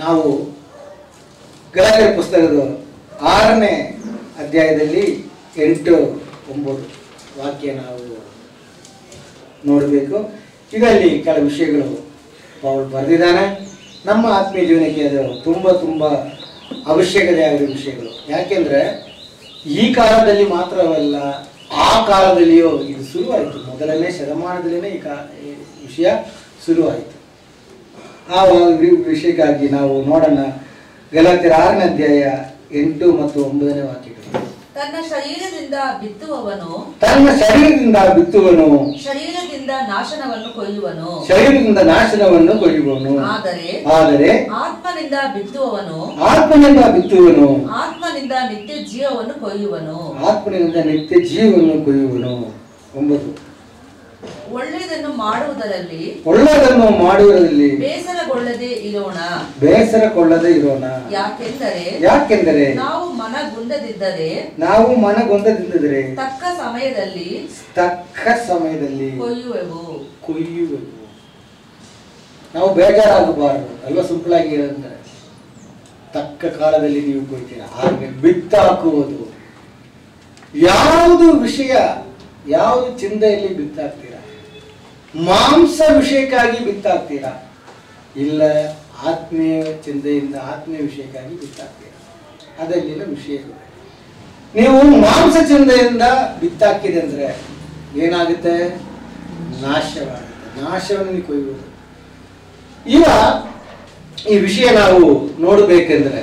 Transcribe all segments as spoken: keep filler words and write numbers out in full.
ನಾವು ಗಲಾತ್ಯರ ಪುಸ್ತಕದ ಆರನೇ ಅಧ್ಯಾಯದಲ್ಲಿ ಎಂಟು ಒಂಬತ್ತು ವಾಕ್ಯ ನಾವು ನೋಡಬೇಕು. ಇದರಲ್ಲಿ ಕೆಲವು ವಿಷಯಗಳು ಪೌಲ್ ಬರೆದಿದ್ದಾನೆ. ನಮ್ಮ ಆತ್ಮೀಯ ಜೀವನಕ್ಕೆ ಅದು ತುಂಬ ತುಂಬ ಅವಶ್ಯಕತೆ ಆಗಿರೋ ವಿಷಯಗಳು. ಯಾಕೆಂದರೆ ಈ ಕಾಲದಲ್ಲಿ ಮಾತ್ರವಲ್ಲ, ಆ ಕಾಲದಲ್ಲಿಯೂ ಇದು ಶುರುವಾಯಿತು. ಮೊದಲನೇ ಶತಮಾನದಲ್ಲಿಯೇ ಈ ಕಾ ಈ ವಿಷಯ ಶುರುವಾಯಿತು. ಆ ವಿಷಯಕ್ಕಾಗಿ ನಾವು ನೋಡೋಣ. ಗಲಾತ್ಯರ ಆರನೇ ಅಧ್ಯಾಯ ಎಂಟು ಮತ್ತು ಒಂಬತ್ತನೇ ವಾಕ್ಯಗಳು. ತನ್ನ ಶರೀರದಿಂದ ಬಿತ್ತುವವನು ತನ್ನ ಶರೀರದಿಂದ ಬಿತ್ತುವನು ಶರೀರದಿಂದ ನಾಶನವನ್ನು ಕೊಯ್ಯುವನು ಶರೀರದಿಂದ ನಾಶನವನ್ನು ಕೊಯ್ಯುವನು ಆದರೆ ಆದರೆ ಆತ್ಮನಿಂದ ಬಿತ್ತುವವನು ಆತ್ಮನಿಂದ ಬಿತ್ತುವನು ಆತ್ಮನಿಂದ ನಿತ್ಯ ಜೀವವನ್ನು ಕೊಯ್ಯುವನು ಆತ್ಮನಿಂದ ನಿತ್ಯ ಜೀವವನ್ನು ಕೊಯ್ಯುವನು. ಒಂಬತ್ತು. ಒಳ್ಳೆಯದನ್ನು ಮಾಡುವುದರಲ್ಲಿ ಒಳ್ಳೆಯದನ್ನು ಮಾಡುವುದರಲ್ಲಿ ಬೇಸರಗೊಳ್ಳದೆ ಇರೋಣ ಬೇಸರಗೊಳ್ಳದೆ ಇರೋಣ ಯಾಕೆಂದರೆ ಯಾಕೆಂದರೆ ನಾವು ಮನಗುಂದದಿದ್ದರೆ ನಾವು ಮನಗೊಂದದಿದ್ದರೆ ತಕ್ಕ ಸಮಯದಲ್ಲಿ ತಕ್ಕ ಸಮಯದಲ್ಲಿ ಕೊಯ್ಯುವೆವು ಕೊಯ್ಯುವೆವು. ನಾವು ಬೇಜಾರಾಗಬಾರದು ಅಲ್ವಾ? ಸಿಂಪಲ್ ಆಗಿ ಹೇಳಂದ್ರೆ ತಕ್ಕ ಕಾಲದಲ್ಲಿ ನೀವು ಕೊಯ್ತೀರಾ. ಹಾಗೆ ಬಿತ್ತಾಕುವುದು ಯಾವುದು ವಿಷಯ, ಯಾವುದು ಚಿಂತೆಯಲ್ಲಿ ಬಿತ್ತಾಕ್ತೀರಾ? ಮಾಂಸ ವಿಷಯಕ್ಕಾಗಿ ಬಿತ್ತಾಕ್ತೀರಾ? ಇಲ್ಲ ಆತ್ಮೀಯ ಚಿಂತೆಯಿಂದ ಆತ್ಮೀಯ ವಿಷಯಕ್ಕಾಗಿ ಬಿತ್ತಾಕ್ತೀರಾ? ಅದರಲ್ಲಿನ ವಿಷಯಗಳು. ನೀವು ಮಾಂಸ ಚಿಂತೆಯಿಂದ ಬಿತ್ತಾಕಿದೆ ಅಂದ್ರೆ ಏನಾಗುತ್ತೆ? ನಾಶವಾಗುತ್ತೆ. ನಾಶವನ್ನು ಕೊಯ್ಯುವುದು. ಈಗ ಈ ವಿಷಯ ನಾವು ನೋಡಬೇಕೆಂದ್ರೆ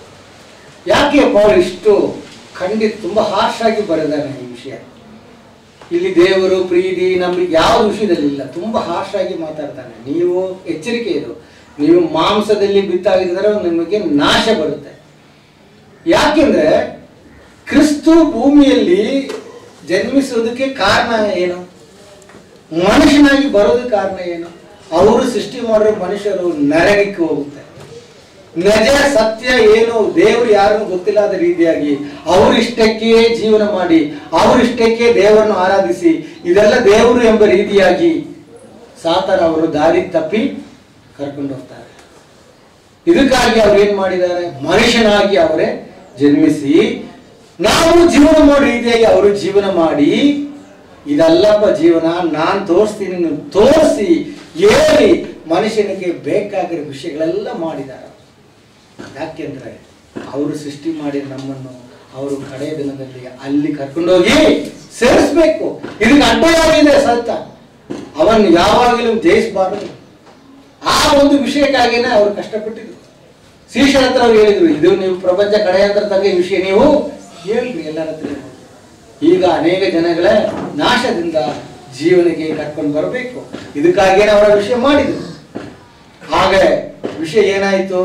ಯಾಕೆ ಪೌಲ್ ಇಷ್ಟು ಖಂಡಿತ ತುಂಬಾ ಹಾರ್ಶ್ ಆಗಿ ಬರೆದಾನೆ ಈ ವಿಷಯ. ಇಲ್ಲಿ ದೇವರು ಪ್ರೀತಿ ನಂಬಿಕೆ ಯಾವ ವಿಷಯದಲ್ಲಿ ಇಲ್ಲ, ತುಂಬಾ ಹಾರ್ಶ್ ಆಗಿ ಮಾತಾಡ್ತಾನೆ. ನೀವು ಎಚ್ಚರಿಕೆ ಇರು, ನೀವು ಮಾಂಸದಲ್ಲಿ ಬಿತ್ತಾಗಿದ್ರೆ ನಿಮಗೆ ನಾಶ ಬರುತ್ತೆ. ಯಾಕೆಂದ್ರೆ ಕ್ರಿಸ್ತು ಭೂಮಿಯಲ್ಲಿ ಜನ್ಮಿಸುವುದಕ್ಕೆ ಕಾರಣ ಏನು? ಮನುಷ್ಯನಾಗಿ ಬರೋದಕ್ಕೆ ಕಾರಣ ಏನು? ಅವರು ಸೃಷ್ಟಿ ಮಾಡಿರೋ ಮನುಷ್ಯರು ನರಕಕ್ಕೆ ಹೋಗುತ್ತೆ. ನಿಜ ಸತ್ಯ ಏನು ದೇವರು ಯಾರನ್ನು ಗೊತ್ತಿಲ್ಲದ ರೀತಿಯಾಗಿ ಅವರಿಷ್ಟಕ್ಕೆ ಜೀವನ ಮಾಡಿ ಅವರಿಷ್ಟಕ್ಕೆ ದೇವರನ್ನು ಆರಾಧಿಸಿ ಇದೆಲ್ಲ ದೇವರು ಎಂಬ ರೀತಿಯಾಗಿ ಸಾತಾನ ಅವರು ದಾರಿ ತಪ್ಪಿ ಕರ್ಕೊಂಡು ಹೋಗ್ತಾರೆ. ಇದಕ್ಕಾಗಿ ಅವ್ರು ಏನ್ ಮಾಡಿದ್ದಾರೆ? ಮನುಷ್ಯನಾಗಿ ಅವರೇ ಜನ್ಮಿಸಿ ನಾವು ಜೀವನ ಮಾಡೋ ರೀತಿಯಾಗಿ ಅವರು ಜೀವನ ಮಾಡಿ ಇದಲ್ಲಪ್ಪ ಜೀವನ, ನಾನ್ ತೋರಿಸ್ತೀನಿ ತೋರಿಸಿ ಹೇಳಿ ಮನುಷ್ಯನಿಗೆ ಬೇಕಾಗಿರೋ ವಿಷಯಗಳೆಲ್ಲ ಮಾಡಿದ್ದಾರೆ. ಯಾಕೆಂದ್ರೆ ಅವರು ಸೃಷ್ಟಿ ಮಾಡಿ ನಮ್ಮನ್ನು ಅವರು ಕಡೆಯ ದಿನದಲ್ಲಿ ಅಲ್ಲಿ ಕರ್ಕೊಂಡೋಗಿ ಸೇರಿಸ್ಬೇಕು. ಇದಕ್ಕೆ ಅಡ್ಡವಾಗಿದೆ ಸತ್ತ, ಅವನು ಯಾವಾಗಲೂ ಜಯಿಸಬಾರದು. ಆ ಒಂದು ವಿಷಯಕ್ಕಾಗಿನೇ ಅವರು ಕಷ್ಟಪಟ್ಟಿದ್ರು. ಶಿಷ್ಯರ ಹತ್ರ ಅವ್ರು ಹೇಳಿದ್ರು, ಇದು ನೀವು ಪ್ರಪಂಚ ಕಡೆಯಂತರ ತಗ ಈ ವಿಷಯ ನೀವು ಹೇಳ್ರಿ ಎಲ್ಲರ ಹತ್ರ. ಈಗ ಅನೇಕ ಜನಗಳ ನಾಶದಿಂದ ಜೀವನಿಗೆ ಕರ್ಕೊಂಡು ಬರಬೇಕು. ಇದಕ್ಕಾಗೇನೆ ಅವರ ವಿಷಯ ಮಾಡಿದ್ರು. ಹಾಗೆ ವಿಷಯ ಏನಾಯ್ತು?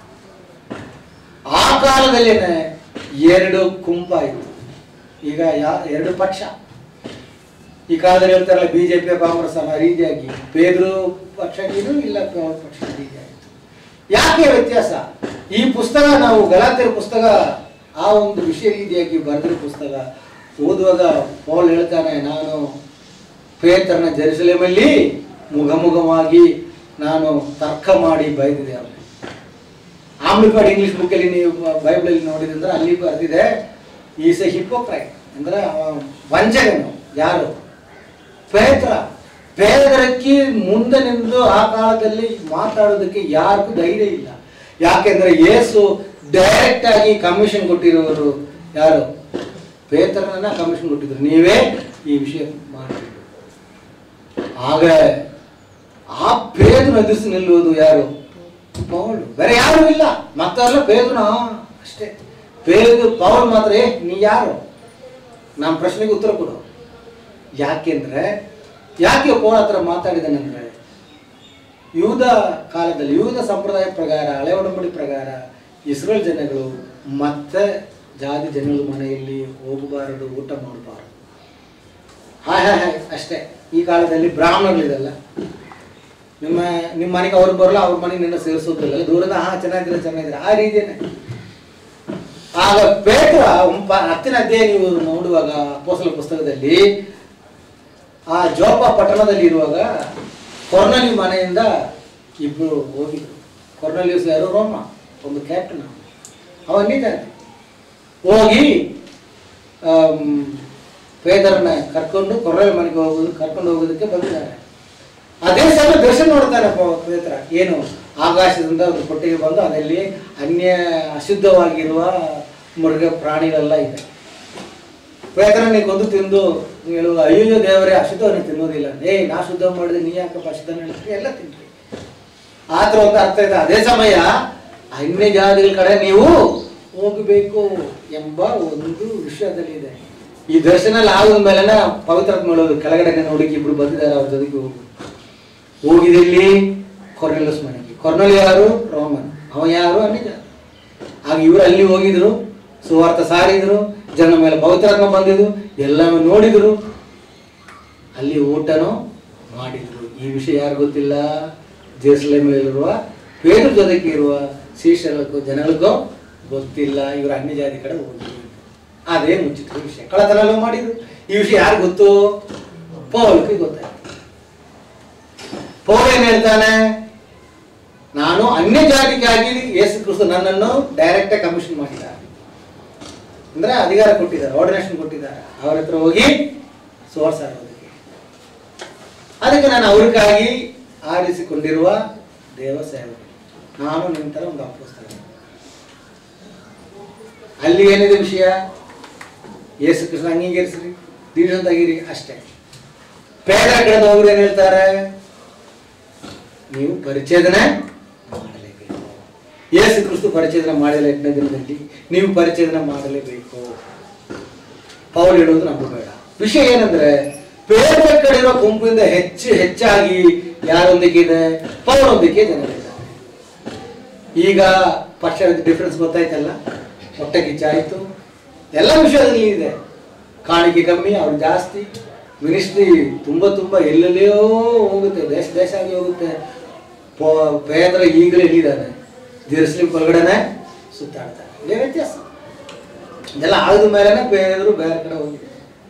ಆ ಕಾಲದಲ್ಲೇನೆ ಎರಡು ಗುಂಪಾಯಿತು. ಈಗ ಯಾ ಎರಡು ಪಕ್ಷ. ಈ ಕಾಲದಲ್ಲಿ ಹೇಳ್ತಾರಲ್ಲ ಬಿಜೆಪಿ ಕಾಂಗ್ರೆಸ್ ಅನ್ನೋ ರೀತಿಯಾಗಿ ಪೇದ್ರು ಪಕ್ಷಗಿರು ಇಲ್ಲ ಪಕ್ಷ ರೀತಿಯಾಗಿತ್ತು. ಯಾಕೆ ವ್ಯತ್ಯಾಸ? ಈ ಪುಸ್ತಕ ನಾವು ಗಲಾತ್ಯರ ಪುಸ್ತಕ ಆ ಒಂದು ವಿಷಯ ರೀತಿಯಾಗಿ ಬರೆದಿರೋ ಪುಸ್ತಕ ಓದುವಾಗ ಪೌಲ್ ಹೇಳ್ತಾನೆ, ನಾನು ಪೇತ್ರನ ಜೆರುಸಲೇಮಲ್ಲಿ ಮುಖಮುಖವಾಗಿ ನಾನು ತರ್ಕ ಮಾಡಿ ಬೈದಿದೆ ಅವನಿಗೆ. ಆಂಬ್ಲಿಫೈಡ್ ಇಂಗ್ಲಿಷ್ ಬುಕ್ ಅಲ್ಲಿ ನೀವು ಬೈಬಲ್ ಅಲ್ಲಿ ನೋಡಿದ್ರೆ ಅಲ್ಲಿ ಬರ್ದಿದೆ, ಈಸ್ ಎ ಹಿಪೋಕ್ರೈಟ್ ಅಂದ್ರೆ ವಂಚಕನು. ಯಾರು? ಪೇತ್ರ. ಪೇತ್ರಕ್ಕೆ ಮುಂದೆ ನಿಂತು ಆ ಕಾಲದಲ್ಲಿ ಮಾತಾಡೋದಕ್ಕೆ ಯಾರಿಗೂ ಧೈರ್ಯ ಇಲ್ಲ. ಯಾಕೆಂದ್ರೆ ಯೇಸು ಡೈರೆಕ್ಟ್ ಆಗಿ ಕಮಿಷನ್ ಕೊಟ್ಟಿರೋರು ಯಾರು? ಪೇತ್ರನನ್ನ ಕಮಿಷನ್ ಕೊಟ್ಟಿದ್ರು, ನೀವೇ ಈ ವಿಷಯ ಮಾಡಿ. ಆಗ ಆ ಪೇತ್ರ ಎದುರಿಸಿ ನಿಲ್ಲುವುದು ಯಾರು? ಪೌಲ್. ಬೇರೆ ಯಾರು ಇಲ್ಲ. ಮತ್ತೆಲ್ಲ ಪೇದ್ರನ ಅಷ್ಟೇ. ಪೇದ್ರು ಪೌಲ್ ಮಾತ್ರ ಏ ನೀ ಯಾರು? ನಮ್ಮ ಪ್ರಶ್ನೆಗೆ ಉತ್ತರ ಕೊಡು. ಯಾಕೆಂದ್ರೆ ಯಾಕೆ ಪೌಲ್ ಹತ್ರ ಮಾತಾಡಿದನಂದ್ರೆ ಯೂದ ಕಾಲದಲ್ಲಿ ಯೂದ ಸಂಪ್ರದಾಯ ಪ್ರಕಾರ ಹಳೆ ಒಡಂಬಡಿ ಪ್ರಕಾರ ಇಸ್ರೇಲ್ ಜನಗಳು ಮತ್ತೆ ಜಾತಿ ಜನಗಳ ಮನೆಯಲ್ಲಿ ಹೋಗಬಾರದು, ಊಟ ಮಾಡಬಾರದು. ಹಾಯ್ ಹಾಯ್ ಹಾಯ್ ಅಷ್ಟೇ. ಈ ಕಾಲದಲ್ಲಿ ಬ್ರಾಹ್ಮಣಗಳಿದಲ್ಲ, ನಿಮ್ಮ ನಿಮ್ಮ ಮನೆಗೆ ಅವ್ರು ಬರಲ್ಲ, ಅವ್ರ ಮನೆಗೆ ನಿನ್ನ ಸೇರಿಸೋದಿಲ್ಲ, ದೂರದ ಹಾ ಚೆನ್ನಾಗಿದ್ರೆ ಚೆನ್ನಾಗಿದ್ರೆ ಆ ರೀತಿಯೇ. ಆಗ ಪೇತ್ರ ಹತ್ತಿನ ಅಧ್ಯಾಯ ನೀವು ನೋಡುವಾಗ ಅಪೊಸ್ತಲರ ಪುಸ್ತಕದಲ್ಲಿ ಆ ಜೋಪ ಪಟ್ಟಣದಲ್ಲಿ ಇರುವಾಗ ಕೊರ್ನೇಲಿಯ ಮನೆಯಿಂದ ಇಬ್ರು ಹೋಗಿದ್ರು. ಕೊರ್ನೆಲಿಯಸ್ ಯಾರು? ರೋಮ ಒಂದು ಕ್ಯಾಪ್ಟನ್. ಅವನಿದ್ದಾನೆ. ಹೋಗಿ ಪೇದರನ್ನ ಕರ್ಕೊಂಡು ಕೊರ್ನೆಲ್ ಮನೆಗೆ ಹೋಗೋದು ಕರ್ಕೊಂಡು ಹೋಗೋದಕ್ಕೆ ಬಂದಿದ್ದಾರೆ. ಅದೇ ಸಲ ದರ್ಶನ ನೋಡ್ತಾನೆ ಪೇತ್ರ. ಏನು ಆಕಾಶದಿಂದ ಒಂದು ಕೊಟ್ಟಿಗೆ ಬಂದು ಅದರಲ್ಲಿ ಅನ್ಯ ಅಶುದ್ಧವಾಗಿರುವ ಮೃಗ ಪ್ರಾಣಿಗಳೆಲ್ಲ ಇದೆ. ಪೇತ್ರನಿಗೆ ಕೊಂದು ತಿಂದು ಹೇಳುವ, ಅಯ್ಯೋ ದೇವರೇ ಅಶುದ್ಧವನ್ನ ತಿನ್ನೋದಿಲ್ಲ. ಏ ನಾ ಶುದ್ಧ ಮಾಡಿದ್ರೆ ನೀ ಯಾಕಪ್ಪ ಅಶುದ್ಧ ಹೇಳ್ತೀರಿ? ಎಲ್ಲ ತಿಂದ್ರಿ. ಆ ಥರ ಒಂದು ಅರ್ಥ ಇದೆ. ಅದೇ ಸಮಯ ಅನ್ಯ ಜಾತಿಗಳ ಕಡೆ ನೀವು ಹೋಗಬೇಕು ಎಂಬ ಒಂದು ವಿಷಯದಲ್ಲಿ ಇದೆ. ಈ ದರ್ಶನ ಆಗೋದ ಮೇಲೆ ಪವಿತ್ರಾತ್ಮ ಹೇಳೋದು, ಕೆಳಗಡೆ ಹುಡುಗಿ ಇಬ್ರು ಬಂದಿದ್ದಾರೆ, ಅವ್ರ ಜೊತೆಗೆ ಹೋಗು. ಹೋಗಿದಲ್ಲಿ ಕೊರ್ನೆಲಿಯಸ್ ಮನೆಗೆ. ಕೊರ್ನೆಲ್ ಯಾರು? ರೋಮನ್. ಅವ ಯಾರು? ಅನ್ಯ ಜಾತಿ. ಆಗ ಇವರು ಅಲ್ಲಿ ಹೋಗಿದ್ರು, ಸುವಾರ್ಥ ಸಾರಿದ್ರು, ಜನ ಮೇಲೆ ಪವಿತ್ರಾತ್ಮ ಬಂದಿದ್ರು, ಎಲ್ಲವೂ ನೋಡಿದ್ರು, ಅಲ್ಲಿ ಊಟನೂ ಮಾಡಿದ್ರು. ಈ ವಿಷಯ ಯಾರು ಗೊತ್ತಿಲ್ಲ? ಜೆರುಸಲೇಮಿನಲ್ಲಿರುವ ಪೇತ್ರ ಜೊತೆಗೆ ಇರುವ ಶಿಷ್ಯರಿಗೂ ಜನಗಳಿಗೂ ಗೊತ್ತಿಲ್ಲ. ಇವರು ಅನ್ಯ ಜಾತಿ ಕಡೆ ಹೋಗಿದ್ರು. ಅದೇ ಮುಚ್ಚಿಟ್ಟ ವಿಷಯ. ಕಳ್ಳತನ ಎಲ್ಲ ಮಾಡಿದ್ರು. ಈ ವಿಷಯ ಯಾರು ಗೊತ್ತು? ಪೌಲಕ್ಕೆ ಗೊತ್ತಾಯ್ತು. ಪೌಲ ಏನ್ ಹೇಳ್ತಾನೆ? ನಾನು ಅನ್ಯ ಜಾತಿಗಾಗಿ ಯೇಸು ಕ್ರಿಸ್ತ ನನ್ನನ್ನು ಡೈರೆಕ್ಟ್ ಆಗಿ ಕಮಿಷನ್ ಮಾಡಿದ್ದಾರೆ, ಅಂದ್ರೆ ಅಧಿಕಾರ ಕೊಟ್ಟಿದ್ದಾರೆ, ಆರ್ಡಿನೇಷನ್ ಕೊಟ್ಟಿದ್ದಾರೆ. ಅವ್ರ ಹತ್ರ ಹೋಗಿ ಸುವಾರ್ತೆ ಸಾರೋದಕ್ಕೆ. ಅದಕ್ಕೆ ನಾನು ಅವ್ರಿಗಾಗಿ ಆರಿಸಿಕೊಂಡಿರುವ ದೇವ ಸೇವಕ. ನಾನು ನಿಮ್ಮ ತರ ಒಂದು ಅಪೊಸ್ತಲ. ಅಲ್ಲಿ ಏನಿದೆ ವಿಷಯ? ಯೇಸು ಕೃಷ್ಣ ಅಂಗೀಕರಿಸ್ರಿ, ದೀರ್ಘಂತಾಗಿರಿ ಅಷ್ಟೇ. ಪೇದರ ಕಡೆ ಹೋಗ್ರು ಏನ್ ಹೇಳ್ತಾರೆ? ನೀವು ಪರಿಚ್ಛೇದನೆ ಮಾಡಲೇಬೇಕು. ಯೇಸು ಕ್ರಿಸ್ತು ಪರಿಚ್ಛೇದನೆ ಮಾಡಿಲ್ಲ ಎಂಟನೇ ದಿನದಲ್ಲಿ, ನೀವು ಪರಿಚ್ಛೇದನೆ ಮಾಡಲೇಬೇಕು. ಪೌಲ್ ಹೇಳೋದು ನಮ್ಗೆ ಬೇಡ. ವಿಷಯ ಏನಂದ್ರೆ, ಪೇದರ ಕಡೆ ಇರೋ ಗುಂಪಿಂದ ಹೆಚ್ಚು ಹೆಚ್ಚಾಗಿ ಯಾರೊಂದಿಗೆ ಇದೆ? ಪೌಲೊಂದಿಗೆ ಜನರಿದ್ದಾರೆ. ಈಗ ಪಕ್ಷ ಡಿಫ್ರೆನ್ಸ್ ಗೊತ್ತಾಯ್ತಲ್ಲ, ಹೊಟ್ಟೆ ಕಿಚ್ಚಾಯಿತು, ಎಲ್ಲ ವಿಷಯದಲ್ಲಿ ಇದೆ. ಕಾಣಿಕೆ ಕಮ್ಮಿ, ಅವ್ರು ಜಾಸ್ತಿ. ಮಿನಿಸ್ಟ್ರಿ ತುಂಬ ತುಂಬ ಎಲ್ಲೆಲ್ಲಿಯೋ ಹೋಗುತ್ತೆ, ದೇಶ ದೇಶ ಆಗಿ ಹೋಗುತ್ತೆ. ಪೇದ್ರ ಈಗಲೇ ಇಲ್ಲಿದ್ದಾನೆ, ಜೆರುಸಲೇಮ್ ಒಳಗಡೆನೆ ಸುತ್ತಾಡ್ತಾರೆ. ಇದೇ ವ್ಯತ್ಯಾಸ. ಇದೆಲ್ಲ ಆದ ಮೇಲೆನೆ ಬೇರೆದ್ರು ಬೇರೆ ಕಡೆ ಹೋಗಿದೆ.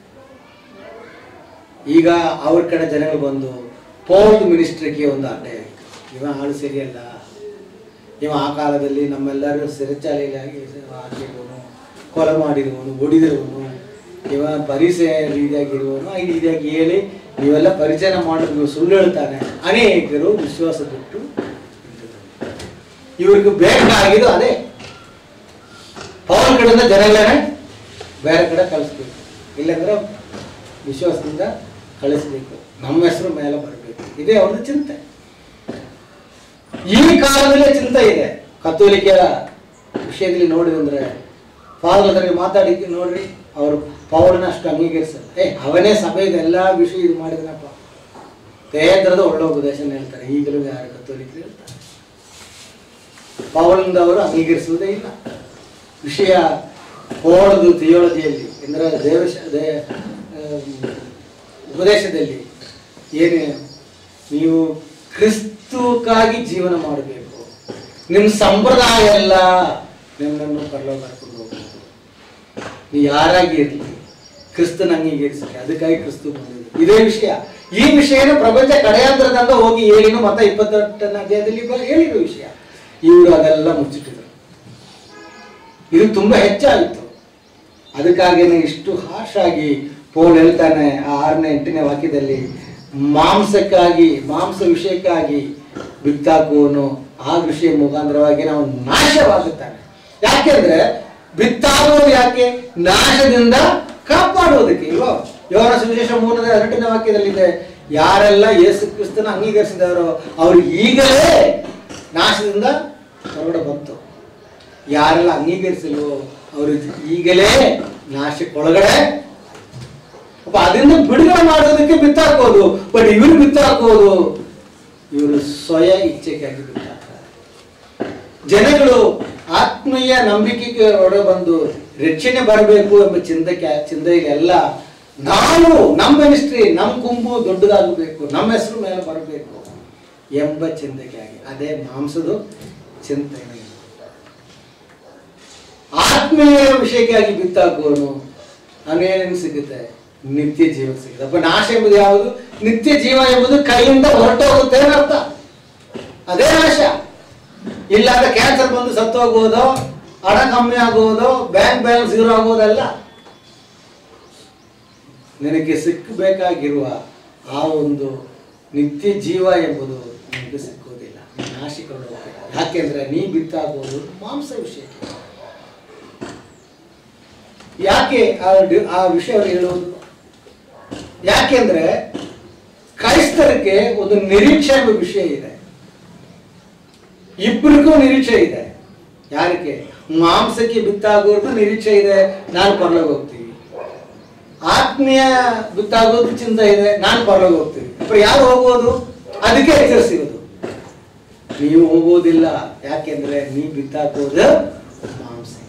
ಈಗ ಅವ್ರ ಕಡೆ ಜನಗಳು ಬಂದು ಪೌಲ್ ಮಿನಿಸ್ಟ್ರಿಗೆ ಒಂದು ಅಡ್ಡ ಆಯಿತು. ಇವ ಆಳು ಸರಿಯಲ್ಲ, ಇವ ಆ ಕಾಲದಲ್ಲಿ ನಮ್ಮೆಲ್ಲರೂ ಸೆರೆಚಾಲೆಯಲ್ಲಿ ಹಾಕಿರುವನು, ಕೊಲೆ ಮಾಡಿರುವನು, ಹೊಡಿದಿರುವನು, ಇವ ಪರಿಚಯ ರೀತಿಯಾಗಿರುವನು, ಈ ರೀತಿಯಾಗಿ ಹೇಳಿ ನೀವೆಲ್ಲ ಪರಿಚಯ ಮಾಡೋದು ಸುಳ್ಳು ಹೇಳ್ತಾನೆ. ಅನೇಕರು ವಿಶ್ವಾಸ ಬಿಟ್ಟು ಇವ್ರಿಗೆ ಬೇಕಾಗಿದ್ದು ಅದೇ. ಪೌಲ್ ಕಡೆಯಿಂದ ಜನಗಳನ್ನೇ ಬೇರೆ ಕಡೆ ಕಳಿಸ್ಬೇಕು, ಇಲ್ಲಾಂದ್ರೆ ವಿಶ್ವಾಸದಿಂದ ಕಳಿಸ್ಬೇಕು, ನಮ್ಮ ಹೆಸರು ಮೇಲೆ ಬರಬೇಕು. ಇದೇ ಅವ್ರದ್ದು ಚಿಂತೆ. ಈ ಕಾಲದಲ್ಲೇ ಚಿಂತೆ ಇದೆ. ಕತ್ತೋಲಿಕೆಯ ವಿಷಯದಲ್ಲಿ ನೋಡಿದಂದ್ರೆ ಫಾದರ್ ಹತ್ರ ಮಾತಾಡಿ ನೋಡ್ರಿ, ಅವರು ಪೌಲನ ಅಷ್ಟು ಅಂಗೀಕರಿಸಲ್ಲ. ಏ ಅವನೇ ಸಭೆದ ಎಲ್ಲಾ ವಿಷಯ ಇದು ಮಾಡಿದನಪ್ಪ, ಪೇದ್ರದ ಒಳ್ಳೆ ಉಪದೇಶ ಹೇಳ್ತಾರೆ. ಈಗಲೂ ಯಾರು ಕತ್ತೋಲಿಕರು ಹೇಳ್ತಾರೆ. ಪೌಲನದವರು ಅಂಗೀಕರಿಸುವುದೇ ಇಲ್ಲ. ವಿಷಯ ಪೌಲದು ಥಿಯಾಲಜಿಯಲ್ಲಿ ಅಂದ್ರೆ ದೇವ ಉಪದೇಶದಲ್ಲಿ ಏನು, ನೀವು ಕ್ರಿಸ್ತಕ್ಕಾಗಿ ಜೀವನ ಮಾಡಬೇಕು, ನಿಮ್ಮ ಸಂಪ್ರದಾಯ ಎಲ್ಲ ನಿಮ್ಮನ್ನು ಪರಲೋಕ ಕರ್ಕೊಂಡು ಹೋಗ್ಬೇಕು. ನೀವು ಯಾರಾಗಿ ಇರಲಿ ಕ್ರಿಸ್ತನ ಅಂಗೀಕರಿಸಿ, ಅದಕ್ಕಾಗಿ ಕ್ರಿಸ್ತು ಬಂದಿದೆ. ಇದೇ ವಿಷಯ. ಈ ವಿಷಯನ ಪ್ರಪಂಚ ಕಡೆಯಾಂತರದಿಂದ ಹೋಗಿ ಹೇಳಿನು ಮತ್ತೆ ಇಪ್ಪತ್ತೆಂಟನೇ ಅಧ್ಯಾಯದಲ್ಲಿ ಹೇಳಿರೋ ವಿಷಯ. ಇವರು ಅದೆಲ್ಲ ಮುಚ್ಚಿಟ್ಟಿದ್ರು. ಇದು ತುಂಬಾ ಹೆಚ್ಚಾಯಿತು. ಅದಕ್ಕಾಗಿನೇ ಇಷ್ಟು ಹಾರ್ಷಾಗಿ ಪೌಲ್ ಹೇಳ್ತಾನೆ ಆ ಆರನೇ ಎಂಟನೇ ವಾಕ್ಯದಲ್ಲಿ, ಮಾಂಸಕ್ಕಾಗಿ ಮಾಂಸ ವಿಷಯಕ್ಕಾಗಿ ಬಿತ್ತಾಕುವನು ಆ ವಿಷಯ ಮುಖಾಂತರವಾಗಿ ನಾವು ನಾಶವಾಗುತ್ತಾನೆ. ಯಾಕೆಂದ್ರೆ ಬಿತ್ತಾಗುವುದು ಯಾಕೆ? ನಾಶದಿಂದ ಕಾಪಾಡುವುದಕ್ಕೆ. ಇಲ್ವೋ? ಯೋಹಾನ ಸುವಿಶೇಷ ಮೂರನೇ ಹದಿನೆಂಟನೇ ವಾಕ್ಯದಲ್ಲಿದೆ, ಯಾರೆಲ್ಲ ಯೇಸು ಕ್ರಿಸ್ತನ ಅಂಗೀಕರಿಸಿದವರೋ ಅವರು ಈಗಲೇ ನಾಶದಿಂದ ಹೊರಗಡೆ ಬಂತು. ಯಾರೆಲ್ಲ ಅಂಗೀಕರಿಸಲ್ವೋ ಅವರು ಈಗಲೇ ನಾಶಕ್ಕೊಳಗಡೆ. ಅದರಿಂದ ಬಿಡುಗಡೆ ಮಾಡೋದಕ್ಕೆ ಬಿತ್ತಾಕೋದು. ಬಟ್ ಇವರು ಬಿತ್ತಾಕೋದು ಇವರು ಸ್ವಯ ಇಚ್ಛೆಗಾಗಿ ಬಿತ್ತಾಕ್ತಾರೆ. ಜನಗಳು ಆತ್ಮೀಯ ನಂಬಿಕೆಗೆ ಹೊರ ಬಂದು ರಕ್ಷಣೆ ಬರಬೇಕು ಎಂಬ ಚಿಂತಕ್ಕೆ ಚಿಂತೆಗೆಲ್ಲ ನಾವು ನಮ್ಮ ಮಿನಿಸ್ಟ್ರಿ ನಮ್ಮ ಗುಂಪು ದೊಡ್ಡದಾಗಬೇಕು, ನಮ್ಮ ಹೆಸರು ಮೇಲೆ ಬರಬೇಕು ಎಂಬ ಚಿಂತನೆಯಾಗಿ, ಅದೇ ಮಾಂಸದ ಚಿಂತನೆ. ಆತ್ಮೀಯ ವಿಷಯಕ್ಕಾಗಿ ಬಿತ್ತಾಕೋನು ಅವನೇನು ಸಿಗುತ್ತೆ? ನಿತ್ಯ ಜೀವ ಸಿಗುತ್ತೆ. ಅಪ್ಪ ನಾಶ ಎಂಬುದು ಯಾವುದು? ನಿತ್ಯ ಜೀವ ಎಂಬುದು ಕೈಯಿಂದ ಹೊರಟೋಗುತ್ತೆ ಅರ್ಥ. ಅದೇ ನಾಶ. ಇಲ್ಲಾಂದ್ರೆ ಕ್ಯಾನ್ಸರ್ ಬಂದು ಸತ್ತು ಹೋಗುವುದು, ಹಣ ಕಮ್ಮಿ ಆಗುವುದು, ಬ್ಯಾಂಕ್ ಬ್ಯಾಲೆನ್ಸ್ ಜೀರೋ ಆಗುವುದಲ್ಲ. ನಿನಗೆ ಸಿಕ್ಕಬೇಕಾಗಿರುವ ಆ ಒಂದು ನಿತ್ಯ ಜೀವ ಎಂಬುದು ನಿನಗೆ ಸಿಕ್ಕುವುದಿಲ್ಲ, ನಾಶಿಕೊಂಡು ಹೋಗ್ತಿಲ್ಲ. ಯಾಕೆಂದ್ರೆ ನೀ ಬಿತ್ತಾಗುವುದು ಮಾಂಸ ವಿಷಯಕ್ಕೆ. ಯಾಕೆ ಆ ವಿಷಯವನ್ನು ಹೇಳುವುದು? ಯಾಕೆಂದ್ರೆ ಕ್ರೈಸ್ತರಿಗೆ ಒಂದು ನಿರೀಕ್ಷೆ ಎಂಬ ವಿಷಯ ಇದೆ, ಇಬ್ಬರಿಗೂ ನಿರೀಕ್ಷೆ ಇದೆ. ಯಾರಿಗೆ? ಮಾಂಸಕ್ಕೆ ಬಿತ್ತಾಗೋರ್ಗೂ ನಿರೀಕ್ಷೆ ಇದೆ, ನಾನು ಪರಲೋಕ ಹೋಗ್ತೀವಿ. ಆತ್ಮೀಯ ಬಿತ್ತಾಗೋದು ಚಿಂತೆ ಇದೆ, ನಾನು ಪರಲೋಕ ಹೋಗ್ತೀವಿ. ಅಪ್ಪ ಯಾರು ಹೋಗೋದು? ಅದಕ್ಕೆ ಎಚ್ಚರಿಸಿರೋದು. ನೀವು ಹೋಗೋದಿಲ್ಲ, ಯಾಕೆಂದ್ರೆ ನೀ ಬಿತ್ತಾಕೋದು ಮಾಂಸಕ್ಕೆ.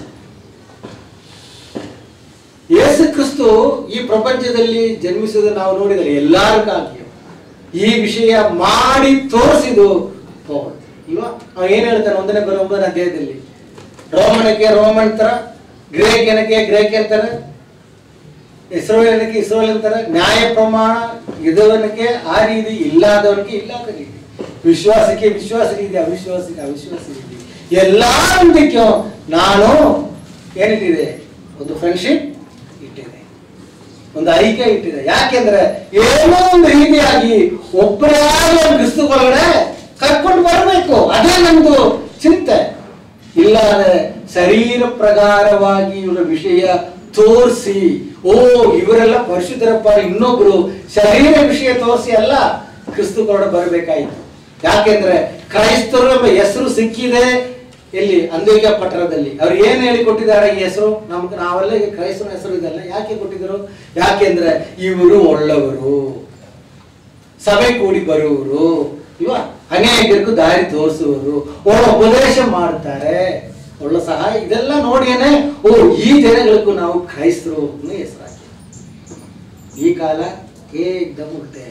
ಯೇಸು ಕ್ರಿಸ್ತು ಈ ಪ್ರಪಂಚದಲ್ಲಿ ಜನ್ಮಿಸುವುದು ನಾವು ನೋಡಿದರೆ ಎಲ್ಲರಿಗಾಗಿಯೂ ಈ ವಿಷಯ ಮಾಡಿ ತೋರಿಸಿದು ಪೌಲ್ ಇಲ್ವಾ? ಅವ ಏನ್ ಹೇಳ್ತಾನೆ ಒಂದನೇ ಬರೋ ಒಂಬತ್ತನೇ ಅಧ್ಯಾಯದಲ್ಲಿ, ರೋಮನಕ್ಕೆ ರೋಮನ್ ತರ, ಗ್ರೇಕನಕ್ಕೆ ಗ್ರೇಕ್ ಅಂತಾರೆ, ಇಸ್ರೋಲನಕ್ಕೆ ಇಸ್ರೋಲ್ ಅಂತಾರೆ, ನ್ಯಾಯ ಪ್ರಮಾಣ ಇದವನಿಗೆ ಆ ರೀತಿ, ಇಲ್ಲದವನಿಗೆ ಇಲ್ಲದ ರೀತಿ, ವಿಶ್ವಾಸಕ್ಕೆ ವಿಶ್ವಾಸ ರೀತಿ, ಅವಿಶ್ವಾಸಕ್ಕೆ ಅವಿಶ್ವಾಸ ರೀತಿ, ಎಲ್ಲದಕ್ಕೆ ನಾನು ಏನಿಟ್ಟಿದೆ? ಒಂದು ಫ್ರೆಂಡ್ಶಿಪ್ ಇಟ್ಟಿದೆ, ಒಂದು ಐಕ್ಯ ಇಟ್ಟಿದೆ. ಯಾಕೆಂದ್ರೆ ಏನೋ ಒಂದು ರೀತಿಯಾಗಿ ಒಬ್ಬರೇ ಕ್ರಿಸ್ತು ಒಳಗಡೆ ಕರ್ಕೊಂಡು ಬರಬೇಕು, ಅದೇ ನಮ್ದು ಚಿಂತೆ. ಇಲ್ಲಾದ್ರೆ ಶರೀರ ಪ್ರಕಾರವಾಗಿ ಇವರ ವಿಷಯ ತೋರಿಸಿ, ಓ ಇವರೆಲ್ಲ ಪರಿಶುದ್ಧರಪ್ಪ, ಇನ್ನೊಬ್ರು ಶರೀರ ವಿಷಯ ತೋರಿಸಿ ಅಲ್ಲ ಕ್ರಿಸ್ತು ಕೊರಡ ಬರಬೇಕಾಯಿತು. ಯಾಕೆಂದ್ರೆ ಕ್ರೈಸ್ತರು ಎಂಬ ಹೆಸರು ಸಿಕ್ಕಿದೆ ಎಲ್ಲಿ? ಅಂದ್ಯೋಕ್ಯ ಪಟ್ಟಣದಲ್ಲಿ. ಅವ್ರು ಏನ್ ಹೇಳಿ ಕೊಟ್ಟಿದ್ದಾರೆ ಈ ಹೆಸರು? ನಮ್ಗೆ ನಾವೆಲ್ಲ ಈಗ ಕ್ರೈಸ್ತನ ಹೆಸರು ಇದೆಲ್ಲ ಯಾಕೆ ಕೊಟ್ಟಿದ್ರು? ಯಾಕೆಂದ್ರೆ ಇವರು ಒಳ್ಳೆವರು, ಸಭೆ ಕೂಡಿ ಬರುವರು, ಇವ ಅನೇಕರಿಗೂ ದಾರಿ ತೋರಿಸುವರು, ಒಳ್ಳೆ ಉಪದೇಶ ಮಾಡ್ತಾರೆ, ಒಳ್ಳೆ ಸಹಾಯ, ಇದೆಲ್ಲ ನೋಡಿಯೇನೆ ಓ ಈ ಜನಗಳಿಗೂ ನಾವು ಕ್ರೈಸ್ತರು ಹೆಸರಾಗಿ. ಈ ಕಾಲ ಏಕ್ದಮ್ ಉಲ್ಟೆ.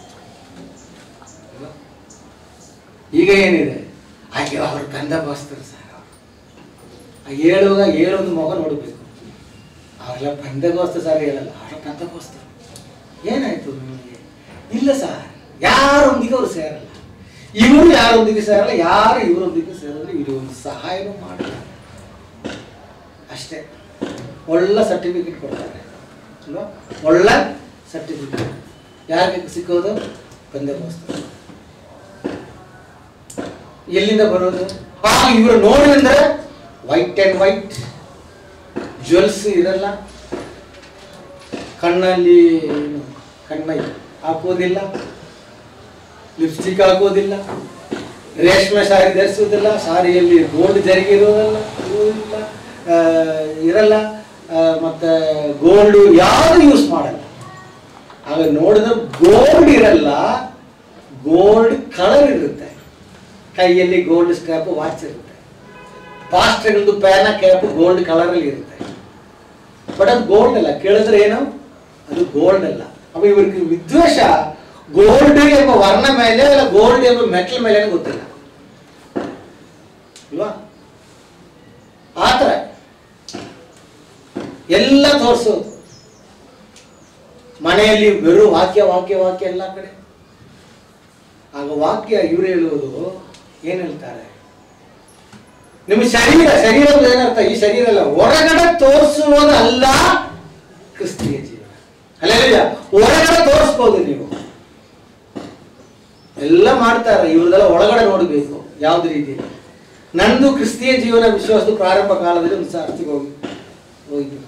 ಈಗ ಏನಿದೆ? ಹಾಗೆ ಅವ್ರ ಗಂಧ ಬಸ್ತಾರೆ ಸರ್. ಹೇಳುವಾಗ ಹೇಳೊಂದು ಮಗ ನೋಡ್ಬೇಕು. ಅವೆಲ್ಲ ಪಂದಗೋಸ್ತ ಸರ್ ಹೇಳಲ್ಲ, ಅವ್ರ ಪಂದಗೋಸ್ತ. ಏನಾಯ್ತು ನಿಮಗೆ? ಇಲ್ಲ ಸರ್, ಯಾರೊಂದಿಗೆ ಅವ್ರು ಸೇರಲ್ಲ, ಇವರು ಯಾರೊಂದಿಗೆ ಸೇರಲ್ಲ, ಯಾರು ಇವರೊಂದಿಗೆ ಸೇರಲ್ಲ, ಇವರು ಒಂದು ಸಹಾಯನೂ ಮಾಡಲ್ಲ ಅಷ್ಟೇ. ಒಳ್ಳೆ ಸರ್ಟಿಫಿಕೇಟ್ ಕೊಡ್ತಾರೆ ಅಲ್ವಾ? ಒಳ್ಳೆ ಸರ್ಟಿಫಿಕೇಟ್ ಯಾರಿಗೆ ಸಿಕ್ಕೋದು? ಪಂದಗೋಸ್ತ. ಎಲ್ಲಿಂದ ಬರೋದು? ಆ ಇವರು ನೋಡಿ ಅಂದ್ರೆ ವೈಟ್ ಅಂಡ್ ವೈಟ್, ಜ್ಯುವೆಲ್ಸ್ ಇರಲ್ಲ, ಕಣ್ಣಲ್ಲಿ ಕಣ್ಮೈ ಹಾಕೋದಿಲ್ಲ, ಲಿಪ್ಸ್ಟಿಕ್ ಹಾಕೋದಿಲ್ಲ, ರೇಷ್ಮೆ ಸಾರಿ ಧರಿಸುವುದಿಲ್ಲ, ಸಾರಿಯಲ್ಲಿ ಗೋಲ್ಡ್ ಜರುಗಿರೋದಲ್ಲ ಇರೋದಿಲ್ಲ ಇರಲ್ಲ, ಮತ್ತೆ ಗೋಲ್ಡ್ ಯಾವುದು ಯೂಸ್ ಮಾಡಲ್ಲ. ಆಗ ನೋಡಿದ್ರೆ ಗೋಲ್ಡ್ ಇರಲ್ಲ, ಗೋಲ್ಡ್ ಕಲರ್ ಇರುತ್ತೆ. ಕೈಯಲ್ಲಿ ಗೋಲ್ಡ್ ಸ್ಕ್ರಾಪ್ ವಾಚ್ ಇರುತ್ತೆ, ಪಾಸ್ಟ್ಗಳದ್ದು ಪ್ಯಾನ ಕ್ಯಾಪ್ ಗೋಲ್ಡ್ ಕಲರ್ ಅಲ್ಲಿ ಇರುತ್ತೆ. ಬಟ್ ಅದು ಗೋಲ್ಡ್ ಅಲ್ಲ. ಕೇಳಿದ್ರೆ ಏನು? ಅದು ಗೋಲ್ಡ್ ಅಲ್ಲ. ಅವ ಇವ್ರಿಗೆ ವಿದ್ವೇಷ ಗೋಲ್ಡ್ ಎಂಬ ವರ್ಣ ಮೇಲೆ ಅಲ್ಲ ಗೋಲ್ಡ್ ಎಂಬ ಮೆಟಲ್ ಮೇಲೆ ಗೊತ್ತಿಲ್ಲ ಅಲ್ವಾ? ಆತರ ಎಲ್ಲ ತೋರಿಸೋದು. ಮನೆಯಲ್ಲಿ ಬರೋ ವಾಕ್ಯ ವಾಕ್ಯ ವಾಕ್ಯ ಎಲ್ಲ ಕಡೆ. ಆಗ ವಾಕ್ಯ ಇವ್ರು ಹೇಳುವುದು ಏನ್ ಹೇಳ್ತಾರೆ? ನಿಮ್ಮ ಶರೀರ ಶರೀರದ ಏನರ್ಥ? ಈ ಶರೀರ ಅಲ್ಲ, ಹೊರಗಡೆ ತೋರಿಸುವುದಲ್ಲ ಕ್ರಿಸ್ತಿಯ ಜೀವನ. ಅಲ್ಲ, ಹೊರಗಡೆ ತೋರಿಸ್ಬೋದು ನೀವು, ಎಲ್ಲ ಮಾಡ್ತಾರೆ. ಇವ್ರದೆಲ್ಲ ಒಳಗಡೆ ನೋಡಬೇಕು ಯಾವ್ದು ರೀತಿ. ನಂದು ಕ್ರಿಸ್ತಿಯ ಜೀವನ ವಿಶ್ವಾಸದ ಪ್ರಾರಂಭ ಕಾಲದಲ್ಲಿ ಒಂದು ಚರ್ಚಿಗೆ ಹೋಗಿ ಹೋಗಿದ್ದು.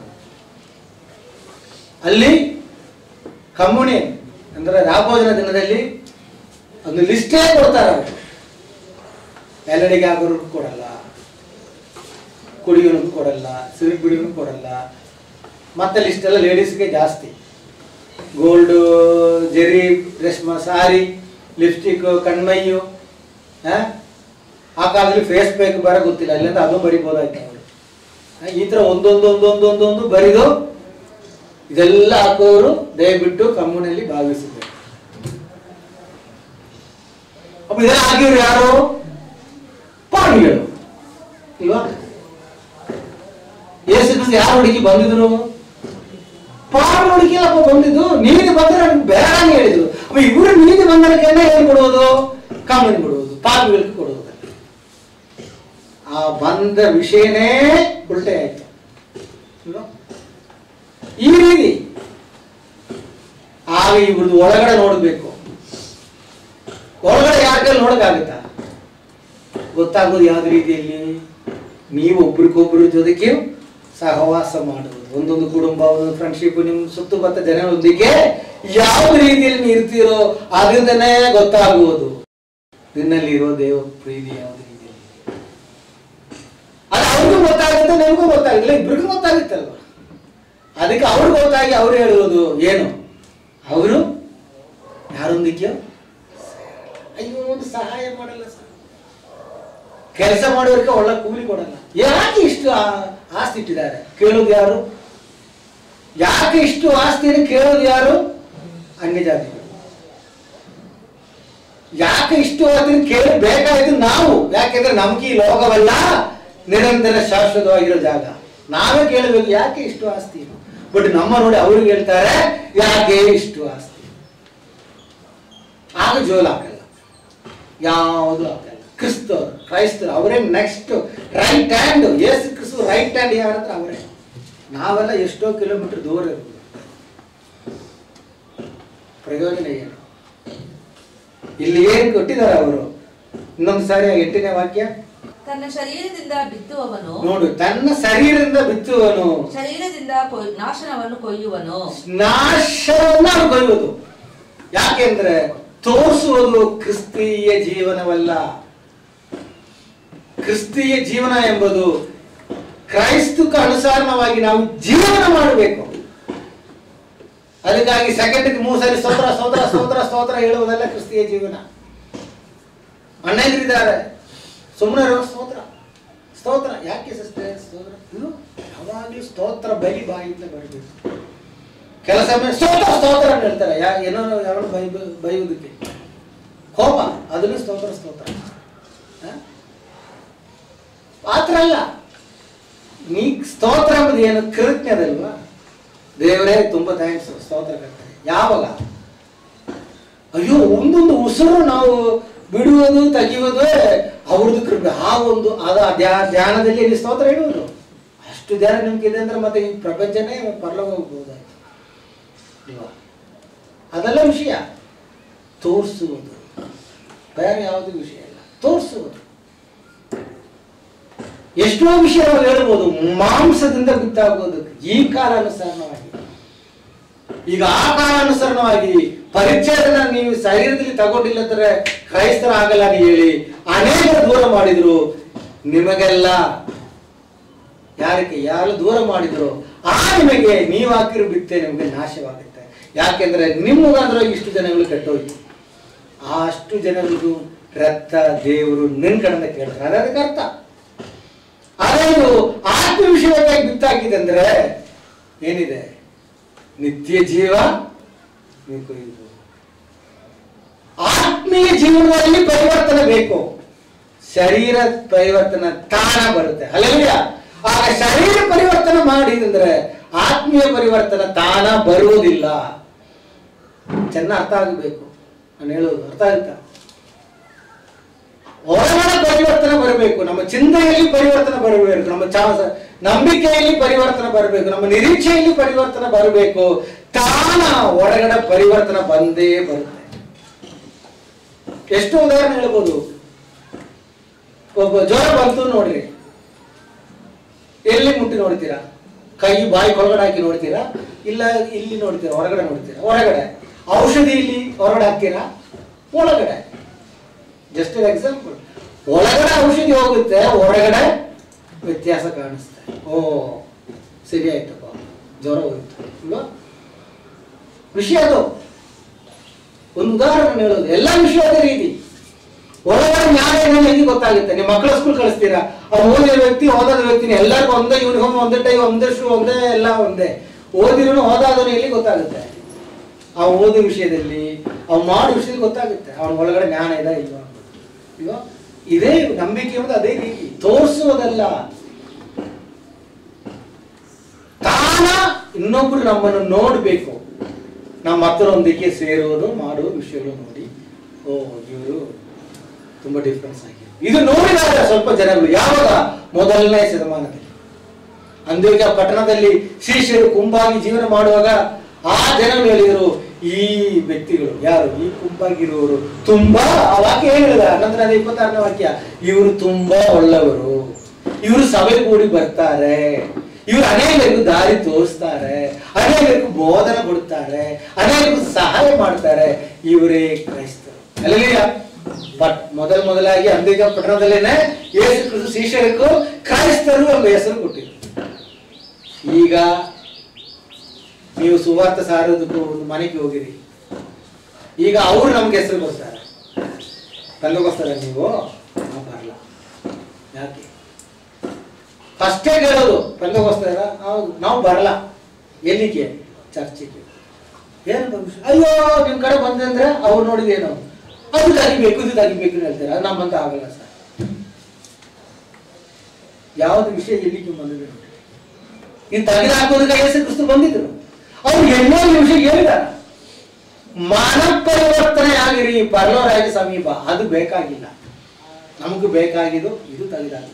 ಅಲ್ಲಿ ಕಮ್ಯುನಿ ಅಂದ್ರೆ ರಾಭೋಜನ ದಿನದಲ್ಲಿ ಒಂದು ಲಿಸ್ಟೇ ಕೊಡ್ತಾರೆ. ಎಲ್ಲರಿಗೆ ಆಗೋರ್ಗೂ ಕೊಡಲ್ಲ, ಕುಡಿಯೋನಿಗೂ ಕೊಡಲ್ಲ, ಸಿಗರೇಟ್ ಬಿಡಿಯೋನು ಕೊಡಲ್ಲ. ಮತ್ತೆ ಲಿಸ್ಟ್ ಎಲ್ಲ ಲೇಡೀಸ್ಗೆ ಜಾಸ್ತಿ. ಗೋಲ್ಡ್, ಜರಿ, ರೇಷ್ಮೆ ಸಾರಿ, ಲಿಪ್ಸ್ಟಿಕ್, ಕಣ್ಮೈಯು, ಆ ಕಾಲದಲ್ಲಿ ಫೇಸ್ ಪ್ಯಾಕ್ ಬರ ಗೊತ್ತಿಲ್ಲ, ಇಲ್ಲಿಂದ ಅದು ಬರಿಬೋದಾಯ್ತು ಅವರು. ಈ ತರ ಒಂದೊಂದು ಒಂದೊಂದು ಒಂದೊಂದು ಬರಿದು ಇದೆಲ್ಲ ಹಾಕೋರು ದಯವಿಟ್ಟು ಕಮ್ಯುನಿಯಲ್ಲಿ ಭಾಗವಹಿಸಿದ್ದಾರೆ. ಅಪ್ಪ ಇದೆಲ್ಲ ಆಗಿವ್ರು ಯಾರು? ಪಾಣಿಗಳು ಇಲ್ವಾ? ಯೇಸು ಕ್ರಿಸ್ತ ಯಾರು ಹುಡುಕಿ ಬಂದಿದ್ರು? ಪಾಪ ಹುಡುಕಿ ಅಪ್ಪ ಬಂದಿದ್ದು. ನೀತಿ ಬಂದರೆ ಬೇಡ ಹೇಳಿದ್ರು. ಅಪ್ಪ ಇವರು ನೀತಿ ಬಂಧನಕ್ಕೆ ಏನ್ ಕೊಡುವುದು? ಕಾನೂನು ಕೊಡುವುದು, ಪಾಪಿಗಳಿಗೆ ಕೊಡುವುದು. ಆ ಬಂದ ವಿಷಯನೇ ಉಲ್ಟೆ ಆಯ್ತು. ಈ ರೀತಿ ಆಗ ಇವ್ರದ್ದು ಒಳಗಡೆ ನೋಡ್ಬೇಕು. ಒಳಗಡೆ ಯಾರ ಕೈಲಿ ನೋಡಕ್ಕಾಗುತ್ತಾ? ಗೊತ್ತಾಗೋದು ಯಾವ್ದು ರೀತಿಯಲ್ಲಿ? ನೀವು ಒಬ್ರಿಗೊಬ್ರ ಜೊತೆಗೆ ಸಹವಾಸ ಮಾಡುವುದು, ಒಂದೊಂದು ಕುಟುಂಬ, ಒಂದೊಂದು ಫ್ರೆಂಡ್ಶಿಪ್, ನಿಮ್ ಸುತ್ತಮುತ್ತ ಜನರೊಂದಿಗೆ ಯಾವ ರೀತಿಯಲ್ಲಿ ನೀವು ಇರ್ತೀರೋ ಅದರಿಂದನೇ ಗೊತ್ತಾಗುವುದು ನಿನ್ನಲ್ಲಿರೋ ದೇವ ಪ್ರೀತಿ ಯಾವ್ದು ರೀತಿಯಲ್ಲಿ. ಅದು ಅವ್ರಿಗೂ ಗೊತ್ತಾಗುತ್ತೆ, ನಿಮಗೂ ಗೊತ್ತಾಗಿಲ್ಲ, ಇಬ್ರಿಗೂ ಗೊತ್ತಾಗುತ್ತಲ್ವ. ಅದಕ್ಕೆ ಅವ್ರಿಗೆ ಗೊತ್ತಾಗಿ ಅವ್ರು ಹೇಳುವುದು ಏನು? ಅವರು ಯಾರೊಂದಿಗೆ ಅಯ್ಯೋ ಒಂದು ಸಹಾಯ ಮಾಡಲ್ಲ ಸರ್, ಕೆಲಸ ಮಾಡೋರಿಗೆ ಒಳ್ಳೆ ಕೂಲಿ ಕೊಡಲ್ಲ. ಯಾಕೆ ಇಷ್ಟು ಆಸ್ತಿ ಇಟ್ಟಿದ್ದಾರೆ? ಕೇಳೋದು ಯಾರು? ಯಾಕೆ ಇಷ್ಟು ಆಸ್ತಿಯನ್ನು ಕೇಳೋದು ಯಾರು? ಅನ್ಯ ಜಾತಿಗಳು. ಯಾಕೆ ಇಷ್ಟು ಆಸ್ತಿಯನ್ನು ಕೇಳಬೇಕಾಯ್ತು ನಾವು? ಯಾಕೆಂದ್ರೆ ನಮ್ಗೆ ಈ ಲೋಕವಲ್ಲ ನಿರಂತರ ಶಾಶ್ವತವಾಗಿರೋ ಜಾಗ. ನಾವೇ ಕೇಳಬೇಕು ಯಾಕೆ ಇಷ್ಟು ಆಸ್ತಿ. ಬಟ್ ನಮ್ಮ ನೋಡಿ ಅವ್ರಿಗೆ ಹೇಳ್ತಾರೆ ಯಾಕೆ ಇಷ್ಟು ಆಸ್ತಿ. ಆಗ ಜೋಲ್ ಹಾಕಲ್ಲ, ಯಾವುದು ಹಾಕಲ್ಲ. ಕ್ರಿಸ್ತರು ಕ್ರೈಸ್ತರು ಅವರೇ ನೆಕ್ಸ್ಟ್ ರೈಟ್ ಹ್ಯಾಂಡ್. ಯೇಸು ಕ್ರಿಸ್ತು ರೈಟ್ ಹ್ಯಾಂಡ್ ಯಾರಂದ್ರೆ ಅವರೇ. ನಾವೆಲ್ಲ ಎಷ್ಟೋ ಕಿಲೋಮೀಟರ್ ದೂರ ಇರ್ಬೋದು. ಪ್ರಯೋಜನ ಏನು? ಇಲ್ಲಿ ಏನ್ ಕೊಟ್ಟಿದ್ದಾರೆ ಅವರು? ಇನ್ನೊಂದು ಸಾರಿ ಎಂಟನೇ ವಾಕ್ಯ. ತನ್ನ ಶರೀರದಿಂದ ಬಿತ್ತುವವನು ನೋಡು, ತನ್ನ ಶರೀರದಿಂದ ಬಿತ್ತುವನು ಶರೀರದಿಂದ ನಾಶನವನ್ನು ಕೊಯ್ಯುವನು. ನಾಶವನ್ನು ಕೊಯ್ಯುವುದು. ಯಾಕೆಂದ್ರೆ ತೋರಿಸುವುದು ಕ್ರಿಸ್ತೀಯ ಜೀವನವಲ್ಲ. ಕ್ರಿಸ್ತೀಯ ಜೀವನ ಎಂಬುದು ಕ್ರೈಸ್ತಕ್ಕೆ ಅನುಸಾರವಾಗಿ ನಾವು ಜೀವನ ಮಾಡಬೇಕು. ಅದಕ್ಕಾಗಿ ಸೆಕೆಂಡ್ಗೆ ಮೂರು ಸಾರಿ ಸ್ತೋತ್ರ ಸ್ತೋತ್ರ ಸ್ತೋತ್ರ ಸ್ತೋತ್ರ ಹೇಳುವುದಲ್ಲ ಕ್ರಿಸ್ತೀಯ ಜೀವನ. ಅಣ್ಣಂದಿರಿದ್ದಾರೆ ಸುಮ್ಮನೆ ಸ್ತೋತ್ರ ಸ್ತೋತ್ರ ಯಾಕೆ ಸಿಸ್ಟರ್ ಸ್ತೋತ್ರ? ಇದು ಯಾವಾಗಲೂ ಸ್ತೋತ್ರ ಬಲಿ ಬಾಯಿಂದ ಬರಬೇಕು. ಕೆಲಸ ಸ್ತೋತ್ರ ಸ್ತೋತ್ರ ಅಂತ ಹೇಳ್ತಾರೆ. ಯಾ ಏನೋ ಯಾರು ಬೈ ಬೈಯುವುದಕ್ಕೆ ಕೋಪ, ಅದನ್ನು ಸ್ತೋತ್ರ ಸ್ತೋತ್ರ ಮಾತ್ರ ಅಲ್ಲ. ನೀ ಸ್ತೋತ್ರ ಎಂಬುದು ಏನು? ಕೃತಜ್ಞದಲ್ವಾ? ದೇವರೇ ತುಂಬಾ ಥ್ಯಾಂಕ್ಸ್ ಸ್ತೋತ್ರ ಕರ್ತಾರೆ. ಯಾವಾಗ? ಅಯ್ಯೋ ಒಂದೊಂದು ಉಸಿರು ನಾವು ಬಿಡುವುದು ತೆಗೆಯುವುದು ಅವ್ರದ್ದು ಕೃಪೆ. ಆ ಒಂದು ಅದ ಧ್ಯಾನದಲ್ಲಿ ನೀವು ಸ್ತೋತ್ರ ಹೇಳುವುದು. ಅಷ್ಟು ಧ್ಯಾನ ನಿಮ್ಗಿದೆ ಅಂದ್ರೆ ಮತ್ತೆ ಈ ಪ್ರಪಂಚನೇ ಪರಲೋಕ ಹೋಗ್ಬೋದಾಯ್ತು. ಅದೆಲ್ಲ ವಿಷಯ ತೋರಿಸುವುದು, ಬೇರೆ ಯಾವುದು ವಿಷಯ ಇಲ್ಲ. ತೋರಿಸುವುದು ಎಷ್ಟೋ ವಿಷಯ ನಾವು ಹೇಳ್ಬೋದು ಮಾಂಸದಿಂದ ಗೊತ್ತಾಗೋದಕ್ಕೆ. ಈ ಕಾಲಾನುಸಾರವಾಗಿ, ಈಗ ಆ ಕಾಲಾನುಸಾರವಾಗಿ ಪರಿಚಯನ ನೀವು ಶರೀರದಲ್ಲಿ ತಗೊಂಡಿಲ್ಲ ಅಂದ್ರೆ ಕ್ರೈಸ್ತರ ಆಗಲ್ಲ ಅಂತ ಹೇಳಿ ಅನೇಕ ದೂರ ಮಾಡಿದ್ರು. ನಿಮಗೆಲ್ಲ ಯಾರಿಗೆ ಯಾರು ದೂರ ಮಾಡಿದ್ರು ಆ ನಿಮಗೆ ನೀವು ಹಾಕಿರೋ ಬಿತ್ತೆ ನಿಮಗೆ ನಾಶವಾಗುತ್ತೆ. ಯಾಕೆಂದ್ರೆ ನಿಮ್ಮ ಮುಖಾಂತರ ಇಷ್ಟು ಜನಗಳು ಕೆಟ್ಟೋಯ್ತು. ಆ ಅಷ್ಟು ಜನರಿಗೂ ರಕ್ತ ದೇವರು ನಿನ್ ಕಡೆಯಿಂದ ಕೇಳ್ತಾರೆ. ಅದಕ್ಕೆ ಅರ್ಥ ಅದೇನು ಆತ್ಮ ವಿಷಯವಾಗಿ ಬಿತ್ತಾಕಿದೆ ಅಂದ್ರೆ ಏನಿದೆ? ನಿತ್ಯ ಜೀವ. ಆತ್ಮೀಯ ಜೀವನದಲ್ಲಿ ಪರಿವರ್ತನೆ ಬೇಕು. ಶರೀರ ಪರಿವರ್ತನೆ ತಾನ ಬರುತ್ತೆ. ಹಲ್ಲೆಲೂಯಾ. ಆಗ ಶರೀರ ಪರಿವರ್ತನೆ ಮಾಡಿದ್ರೆ ಆತ್ಮೀಯ ಪರಿವರ್ತನೆ ತಾನ ಬರುವುದಿಲ್ಲ. ಚೆನ್ನಾಗಿ ಅರ್ಥ ಆಗಬೇಕು ನಾನು ಹೇಳೋದು. ಅರ್ಥ ಆಗುತ್ತಾ? ಹೊರಗಡೆ ಪರಿವರ್ತನೆ ಬರಬೇಕು. ನಮ್ಮ ಚಿಂತೆಯಲ್ಲಿ ಪರಿವರ್ತನೆ ಬರಬೇಕು. ನಮ್ಮ ಚಾಸ ನಂಬಿಕೆಯಲ್ಲಿ ಪರಿವರ್ತನೆ ಬರಬೇಕು. ನಮ್ಮ ನಿರೀಕ್ಷೆಯಲ್ಲಿ ಪರಿವರ್ತನೆ ಬರಬೇಕು. ತಾನ ಹೊರಗಡೆ ಪರಿವರ್ತನೆ ಬಂದೇ ಬರುತ್ತೆ. ಎಷ್ಟು ಉದಾಹರಣೆ ಹೇಳ್ಬೋದು. ಒಬ್ಬ ಜ್ವರ ಬಂತು ನೋಡ್ರಿ, ಎಲ್ಲಿ ಮುಟ್ಟಿ ನೋಡ್ತೀರಾ? ಕೈ ಬಾಯಿ ಒಳಗಡೆ ಹಾಕಿ ನೋಡ್ತೀರಾ? ಇಲ್ಲ ಇಲ್ಲಿ ನೋಡ್ತೀರಾ? ಹೊರಗಡೆ ನೋಡ್ತೀರಾ? ಹೊರಗಡೆ. ಔಷಧಿ ಇಲ್ಲಿ ಹೊರಗಡೆ ಹಾಕ್ತೀರಾ? ಒಳಗಡೆ. Just example. ಒಳಗಡೆ ಔಷಧಿ ಹೋಗುತ್ತೆ, ಹೊರಗಡೆ ವ್ಯತ್ಯಾಸ ಕಾಣಿಸ್ತೆ. ಓ ಸರಿ ಆಯ್ತಪ್ಪ, ಜ್ವರ ಹೋಗುತ್ತೆ ಅಲ್ವಾ? ವಿಷಯ ಅದು. ಒಂದು ಉದಾಹರಣೆ ಹೇಳೋದು. ಎಲ್ಲ ವಿಷಯ ಅದೇ ರೀತಿ. ಒಳಗಡೆ ಜ್ಞಾನ ಏನೇನು ಹೇಗೆ ಗೊತ್ತಾಗುತ್ತೆ? ನಿಮ್ಮ ಮಕ್ಕಳ ಸ್ಕೂಲ್ ಕಳಿಸ್ತೀರಾ, ಅವ್ರು ಓದಿರೋ ವ್ಯಕ್ತಿ ಓದೋದ ವ್ಯಕ್ತಿನ ಎಲ್ಲರಿಗೂ ಒಂದೇ ಯೂನಿಫಾರ್ಮ್, ಒಂದೇ ಟೈ, ಒಂದೇ ಶೂ, ಒಂದೇ ಎಲ್ಲ ಒಂದೇ. ಓದಿರೋನು ಓದಾದವನು ಎಲ್ಲಿ ಗೊತ್ತಾಗುತ್ತೆ? ಆ ಓದೋ ವಿಷಯದಲ್ಲಿ, ಅವ್ನು ಮಾಡೋ ವಿಷಯದಲ್ಲಿ ಗೊತ್ತಾಗುತ್ತೆ ಅವನ ಒಳಗಡೆ ಜ್ಞಾನ ಇದೆ ಇಲ್ವಾ ಇಲ್ವಾ? ಇದೇ ನಂಬಿಕೆ ಎಂಬುದು ಅದೇ ರೀತಿ. ತೋರಿಸುವುದಲ್ಲ, ತಾನ ಇನ್ನೊಬ್ರು ನಮ್ಮನ್ನು ನೋಡ್ಬೇಕು. ನಮ್ಮ ಹತ್ರೊಂದಿಗೆ ಸೇರುವುದು ಮಾಡುವ ವಿಷಯಗಳು ನೋಡಿ, ಓ ಇವರು ತುಂಬಾ ಡಿಫ್ರೆನ್ಸ್ ಆಗಿದೆ. ಇದು ನೋಡಿದಾಗ ಸ್ವಲ್ಪ ಜನಗಳು. ಯಾವಾಗ? ಮೊದಲನೇ ಶತಮಾನದಲ್ಲಿ ಅಂದ್ಯೋಕ್ಯ ಪಟ್ಟಣದಲ್ಲಿ ಶಿಷ್ಯರು ಕುಂಬಾಗಿ ಜೀವನ ಮಾಡುವಾಗ ಆ ಜನಗಳು ಹೇಳಿದರು, ಈ ವ್ಯಕ್ತಿಗಳು ಯಾರು? ಈ ಕುಂಬಾಗಿರುವವರು ತುಂಬಾ, ಆ ವಾಕ್ಯ ಹೇಳಿದ ನಂತರ ಅದೇ ಇಪ್ಪತ್ತಾರನೇ ವಾಕ್ಯ, ಇವರು ತುಂಬಾ ಒಳ್ಳೆಯವರು, ಇವರು ಸಭೆ ಕೂಡಿ ಬರ್ತಾರೆ, ಇವರು ಅನೇಕರಿಗೂ ದಾರಿ ತೋರಿಸ್ತಾರೆ, ಅನೇಕರಿಗೂ ಬೋಧನೆ ಕೊಡ್ತಾರೆ, ಅನೇಕರಿಗೂ ಸಹಾಯ ಮಾಡ್ತಾರೆ, ಇವರೇ ಕ್ರೈಸ್ತರು. ಅಲ್ಲಲ್ಲಿಯ ಬಟ್ ಮೊದಲ ಮೊದಲಾಗಿ ಅಂದ್ಯೋಕ್ಯ ಪಟ್ಟಣದಲ್ಲೇನೆ ಯೇಸು ಕ್ರಿಸ್ತ ಶಿಷ್ಯರಿಗೂ ಕ್ರೈಸ್ತರು ಎಂಬ ಹೆಸರು ಕೊಟ್ಟಿದ್ರು. ಈಗ ನೀವು ಸುವಾರ್ತೆ ಸಾರೋದಕ್ಕೂ ಒಂದು ಮನೆಗೆ ಹೋಗಿರಿ, ಈಗ ಅವರು ನಮ್ಗೆ ಹೆಸರು ಬರ್ತಾರೆ, ತಂದೋಗೋಸ್ಕರ ನೀವು ನಾವು ಬರಲ್ಲ. ಯಾಕೆ? ಫಸ್ಟೇ ಹೇಳೋದು ತಂದೋಗೋಸ್ಕರ ನಾವು ಬರಲ್ಲ. ಎಲ್ಲಿಗೆ? ಚರ್ಚಿಗೆ. ಏನು ಭವಿಷ್ಯ? ಅಯ್ಯೋ ನಿಮ್ ಕಡೆ ಬಂದೆ ಅಂದ್ರೆ ಅವ್ರು ನೋಡಿದೇನು, ಅದು ತೆಗಿಬೇಕು ಇದು ತೆಗಿಬೇಕು ಹೇಳ್ತಾರೆ, ಅದು ನಮ್ಮಂತ ಆಗಲ್ಲ ಸರ್. ಯಾವ್ದು ವಿಷಯ ಎಲ್ಲಿಗೆ ಬಂದಿದೆ ನೋಡಿ, ನೀನು ತೆಗೆದು ಹಾಕೋದಕ್ಕೆ ಯೇಸು ಕ್ರಿಸ್ತ ಬಂದಿದ್ರು. ಅವ್ರು ಎಲ್ಲೋ ವಿಷಯ ಹೇಳಿದಾರ, ಮಾನ ಪರಿವರ್ತನೆ ಆಗಿರಿ, ಪರಲೋರಾಜ್ಯ ಸಮೀಪ. ಅದು ಬೇಕಾಗಿಲ್ಲ, ನಮಗೂ ಬೇಕಾಗಿದ್ದು ಇದು ತೆಗೆದಾಕ್ಬೇಕು.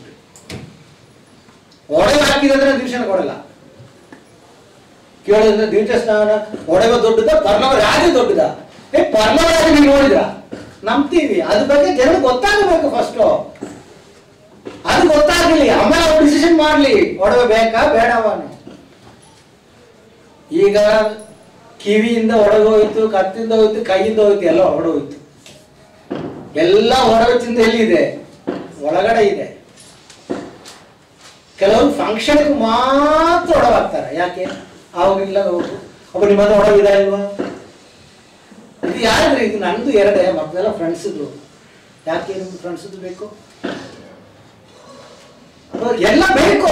ಒಡವೆ ಹಾಕಿದ್ರೆ ದೀಕ್ಷಣ ಕೊಡಲ್ಲ. ಕೇಳೋದ್ರೆ ದೀಕ್ಷ ಸ್ನಾನ ಒಡವೆ ದೊಡ್ಡದ, ಪರಲೋರಾಜ್ಯ ದೊಡ್ಡದ? ಏ ಪರಲೋರಾಜ್ಯ ನೀವು ನೋಡಿದ್ರ? ನಂಬ್ತೀವಿ, ಅದ್ರ ಬಗ್ಗೆ ಜನರಿಗೆ ಗೊತ್ತಾಗಬೇಕು ಫಸ್ಟ್. ಅದು ಗೊತ್ತಾಗಲಿ, ಆಮೇಲೆ ಅವ್ರು ಡಿಸಿಷನ್ ಮಾಡ್ಲಿ, ಒಡವೆ ಬೇಕಾ ಬೇಡವನು. ಈಗ ಕಿವಿಯಿಂದ ಒಡವೆ ಹೋಯ್ತು, ಕತ್ತಿಂದ ಹೋಯ್ತು, ಕೈಯಿಂದ ಹೋಯ್ತು, ಎಲ್ಲ ಹೊರಡ ಹೋಯ್ತು. ಎಲ್ಲ ಹೊರಡ ಚಿಂತೆ ಎಲ್ಲಿದೆ? ಒಳಗಡೆ ಇದೆ. ಕೆಲವರು ಫಂಕ್ಷನ್ ಮಾತ್ರ ಒಡವಾಗ್ತಾರೆ. ಯಾಕೆ? ಅವಾಗಿಲ್ಲ ಹೋಗು, ಅಪ್ಪ ನಿಮ್ಮ ಹತ್ರ ಒಡವಿದ ಇಲ್ವಾ? ಇದು ಯಾರಿದ್ರೆ? ಇದು ನಂದು ಎರಡೇ, ಮಕ್ಕಳೆಲ್ಲ ಫ್ರೆಂಡ್ಸ್ದು. ಯಾಕೆ ನಿಮ್ಗೆ ಫ್ರೆಂಡ್ಸ್ದು ಬೇಕು? ಎಲ್ಲ ಬೇಕು.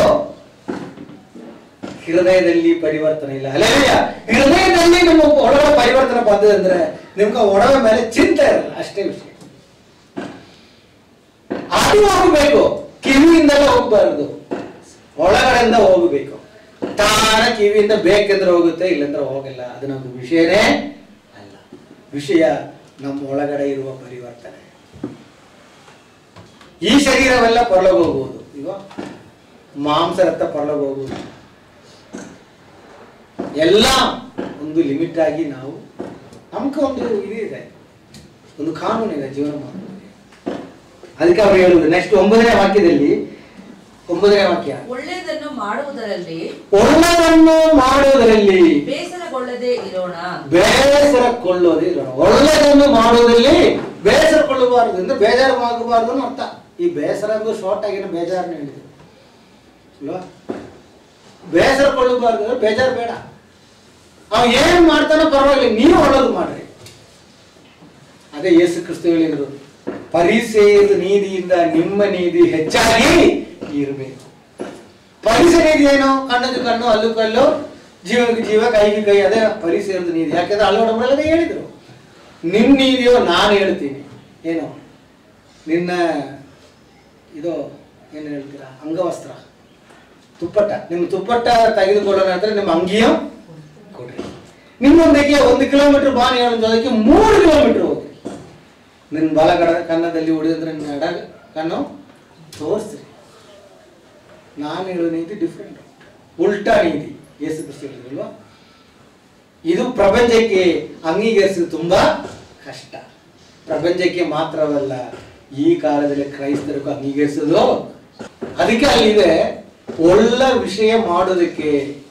ಹೃದಯದಲ್ಲಿ ಪರಿವರ್ತನೆ ಇಲ್ಲ. ಅಲ್ಲೇಯ ಹೃದಯದಲ್ಲಿ ನಿಮ್ಮ ಒಡವೆ ಪರಿವರ್ತನೆ ಬಂದಿದೆ ಅಂದ್ರೆ ನಿಮ್ಗೆ ಒಡವೆ ಮೇಲೆ ಚಿಂತೆ ಇರಲ್ಲ, ಅಷ್ಟೇ ವಿಷಯ. ಅದು ಹೋಗಬೇಕು, ಕಿವಿಯಿಂದಲೇ ಹೋಗ್ಬಾರ್ದು, ಒಳಗಡೆಯಿಂದ ಹೋಗಬೇಕು. ತಾನ ಕಿವಿಯಿಂದ ಬೇಕೆಂದ್ರೆ ಹೋಗುತ್ತೆ, ಇಲ್ಲಂದ್ರೆ ಹೋಗಲ್ಲ. ಅದು ನಮ್ದು ವಿಷಯನೇ ಅಲ್ಲ. ವಿಷಯ ನಮ್ಮ ಒಳಗಡೆ ಇರುವ ಪರಿವರ್ತನೆ. ಈ ಶರೀರವೆಲ್ಲ ಪರಲೋಕ ಹೋಗುವುದು, ಈಗ ಮಾಂಸ ರಕ್ತ ಪರಲೋಕ ಹೋಗುವುದು. ಎಲ್ಲ ಒಂದು ಲಿಮಿಟ್ ಆಗಿ ನಾವು, ನಮ್ಗೆ ಒಂದು ಇದು ಇದೆ, ಒಂದು ಕಾನೂನು ಇದೆ ಜೀವನ ಮಾಡೋದು. ಅದಕ್ಕೆ ಅವ್ರು ಹೇಳುವುದು ನೆಕ್ಸ್ಟ್ ಒಂಬತ್ತನೇ ವಾಕ್ಯದಲ್ಲಿ, ಒಂಬತ್ತನೇ ವಾಕ್ಯ, ಒಳ್ಳೆಯದನ್ನು ಮಾಡುವುದರಲ್ಲಿ ಒಳ್ಳೆಯದನ್ನು ಮಾಡುವುದರಲ್ಲಿ ಬೇಸರಗೊಳ್ಳದೆ ಇರೋಣ. ಬೇಸರಕೊಳ್ಳೋದೇ ಇರೋಣ. ಒಳ್ಳೆಯದನ್ನು ಮಾಡುವುದರಲ್ಲಿ ಬೇಸರಕೊಳ್ಳಬಾರದು ಅಂದ್ರೆ ಬೇಜಾರವಾಗಬಾರದು ಅನ್ನೋ ಅರ್ಥ. ಈ ಬೇಸರ ಅಂದ್ರೆ ಶಾರ್ಟ್ ಆಗಿನ ಬೇಜಾರನ್ನ ಹೇಳಿದ್ರು ಅಲ್ವಾ? ಬೇಸರಕೊಳ್ಳಬಾರದು ಅಂದ್ರೆ ಬೇಜಾರು ಬೇಡ. ಅವ್ ಏನ್ ಮಾಡ್ತಾನೋ ಪರವಾಗಿಲ್ಲ, ನೀವು ಒಳ್ಳೇದು ಮಾಡ್ರಿ. ಅದೇ ಯೇಸು ಕ್ರಿಸ್ತ ಹೇಳಿದ್ರು, ಪರಿಸೇಯದ ನೀತಿಯಿಂದ ನಿಮ್ಮ ನೀತಿ ಹೆಚ್ಚಾಗಿ ಇರಬೇಕು. ಪರಿಸರ ನೀತಿ ಏನು? ಕಣ್ಣದು ಕಣ್ಣು, ಅಲ್ಲು ಕಲ್ಲು, ಜೀವಕ್ಕೆ ಜೀವ, ಕೈಗೆ ಕೈ. ಅದೇ ಪರಿಸರದ ನೀತಿ. ಯಾಕೆಂದ್ರೆ ಅಲ್ಲೋಡಂಬರಲ್ಲದೆ ಹೇಳಿದ್ರು, ನಿಮ್ ನೀತಿಯೋ ನಾನು ಹೇಳ್ತೀನಿ. ಏನು ನಿನ್ನ ಇದು ಏನು ಹೇಳ್ತೀರಾ? ಅಂಗವಸ್ತ್ರ, ತುಪ್ಪಟ್ಟ. ನಿಮ್ಮ ತುಪ್ಪಟ್ಟ ತೆಗೆದುಕೊಳ್ಳೋಣ ಅಂದ್ರೆ ನಿಮ್ಮ ಅಂಗಿಯೋ ಕೊಡ್ರಿ. ನಿಮ್ಮೊಂದಿಗೆ ಒಂದು ಕಿಲೋಮೀಟರ್ ಬಾನಿ ಹೇಳೋದಕ್ಕೆ ಮೂರು ಕಿಲೋಮೀಟರ್ ಹೋಗ್ರಿ. ನಿನ್ನ ಬಲಗಡ ಕನ್ನದಲ್ಲಿ ಉಳಿದ್ರೆ ನಿನ್ನ ಎಡ ಕಣ್ಣು ತೋರಿಸ್ರಿ. ನಾನು ಹೇಳೋ ನೀತಿ ಡಿಫ್ರೆಂಟ್, ಉಲ್ಟಾ ನೀತಿ. ಯೇಸು ಕ್ರಿಸ್ತ ಹೇಳಿದ್ರಲ್ವಾ? ಇದು ಪ್ರಪಂಚಕ್ಕೆ ಅಂಗೀಕರಿಸೋದು ತುಂಬಾ ಕಷ್ಟ. ಪ್ರಪಂಚಕ್ಕೆ ಮಾತ್ರವಲ್ಲ, ಈ ಕಾಲದಲ್ಲಿ ಕ್ರೈಸ್ತರಿಗೂ ಅಂಗೀಕರಿಸೋದು. ಅದಕ್ಕೆ ಅಲ್ಲಿದೆ, ಒಳ್ಳೆ ವಿಷಯ ಮಾಡೋದಕ್ಕೆ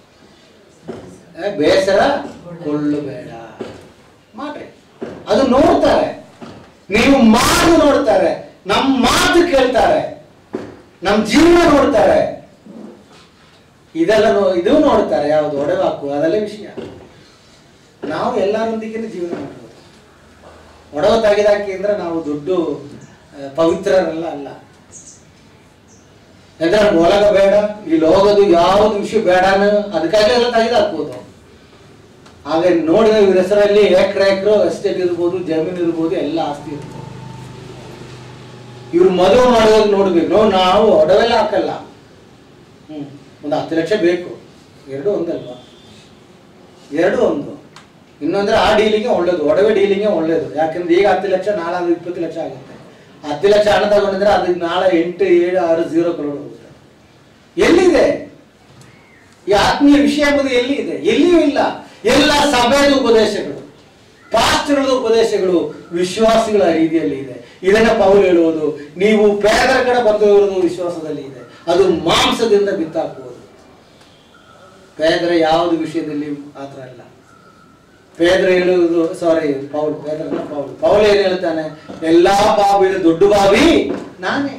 ಬೇಸರ ಕೊಳ್ಳಬೇಡ, ಮಾಡ್ರಿ. ಅದು ನೋಡ್ತಾರೆ, ನೀವು ಮಾತು ನೋಡ್ತಾರೆ, ನಮ್ಮ ಮಾತು ಕೇಳ್ತಾರೆ, ನಮ್ಮ ಜೀವನ ನೋಡ್ತಾರೆ, ಇದೆಲ್ಲ ನೋ ಇದು ನೋಡ್ತಾರೆ. ಯಾವುದು ಒಡವೆ ಹಾಕು, ಅದೆಲ್ಲ ವಿಷಯ. ನಾವು ಎಲ್ಲರೊಂದಿಗೆ ಜೀವನ ಮಾಡ್ಬೋದು. ಒಡವೆ ತೆಗೆದಾಕಿ ಅಂದ್ರೆ ನಾವು ದೊಡ್ಡ ಪವಿತ್ರರಲ್ಲ ಅಲ್ಲ. ಅಂದ್ರೆ ಒಳಗ ಬೇಡ, ಇಲ್ಲಿ ಹೋಗೋದು ಯಾವ್ದು ವಿಷಯ ಬೇಡ, ಅದಕ್ಕಾಗಿ ಎಲ್ಲ ತೆಗೆದಾಕ್ಬೋದು. ಹಾಗೆ ನೋಡಿದ ಇವ್ರ ಹೆಸರಲ್ಲಿ ಎಕ್ರೆ ಎಕ್ರೆ ಎಸ್ಟೇಟ್ ಇರ್ಬೋದು, ಜಮೀನು ಇರ್ಬೋದು, ಎಲ್ಲ ಆಸ್ತಿ ಇರ್ಬೋದು. ಇವ್ರು ಮದುವೆ ಮಾಡೋದಾಗ ನೋಡ್ಬೇಕು, ನೋ ನಾವು ಒಡವೆಲ್ಲ ಹಾಕಲ್ಲ. ಹ್ಮ್ ಒಂದು ಹತ್ತು ಲಕ್ಷ ಬೇಕು, ಎರಡು ಒಂದಲ್ವಾ? ಎರಡು ಒಂದು. ಇನ್ನೊಂದ್ರೆ ಆ ಡೀಲಿಂಗೆ ಒಳ್ಳೇದು, ಒಡವೆ ಡೀಲಿಂಗೆ ಒಳ್ಳೇದು. ಯಾಕಂದ್ರೆ ಈಗ ಹತ್ತು ಲಕ್ಷ, ನಾಳೆ ಇಪ್ಪತ್ತು ಲಕ್ಷ ಆಗುತ್ತೆ. ಹತ್ತು ಲಕ್ಷ ಹಣ ತಗೊಂಡಿದ್ರೆ ಅದಕ್ಕೆ ನಾಳೆ ಎಂಟು ಏಳು ಆರು ಝೀರೋ ಕರೋಡ್ ಹೋಗುತ್ತೆ. ಎಲ್ಲಿದೆ ಈ ಆತ್ಮೀಯ ವಿಷಯ ಎಂಬುದು? ಎಲ್ಲಿ ಇದೆ? ಎಲ್ಲಿಯೂ ಇಲ್ಲ. ಎಲ್ಲ ಸಭೆಯ ಉಪದೇಶಗಳು, ಪಾಸ್ಟರ್ಗಳ ಉಪದೇಶಗಳು ವಿಶ್ವಾಸಿಗಳ ರೀತಿಯಲ್ಲಿ ಇದೆ. ಇದನ್ನ ಪೌಲ್ ಹೇಳುವುದು, ನೀವು ಪೇದರ ಕಡೆ ಬಂದಿರುವುದು ವಿಶ್ವಾಸದಲ್ಲಿ ಇದೆ, ಅದು ಮಾಂಸದಿಂದ ಬಿತ್ತಾಕುವುದು. ಪೇದರ ಯಾವುದು ವಿಷಯದಲ್ಲಿ ಮಾತ್ರ ಅಲ್ಲ. ಪೇದ್ರ ಹೇಳುವುದು ಸಾರಿ ಪೌಲ್ ಪೇದ್ರ ಪೌಲ್ ಪೌಲ್ ಏನ್ ಹೇಳ್ತಾನೆ? ಎಲ್ಲಾ ಬಾವಿಯ ದೊಡ್ಡ ಬಾವಿ ನಾನೇ.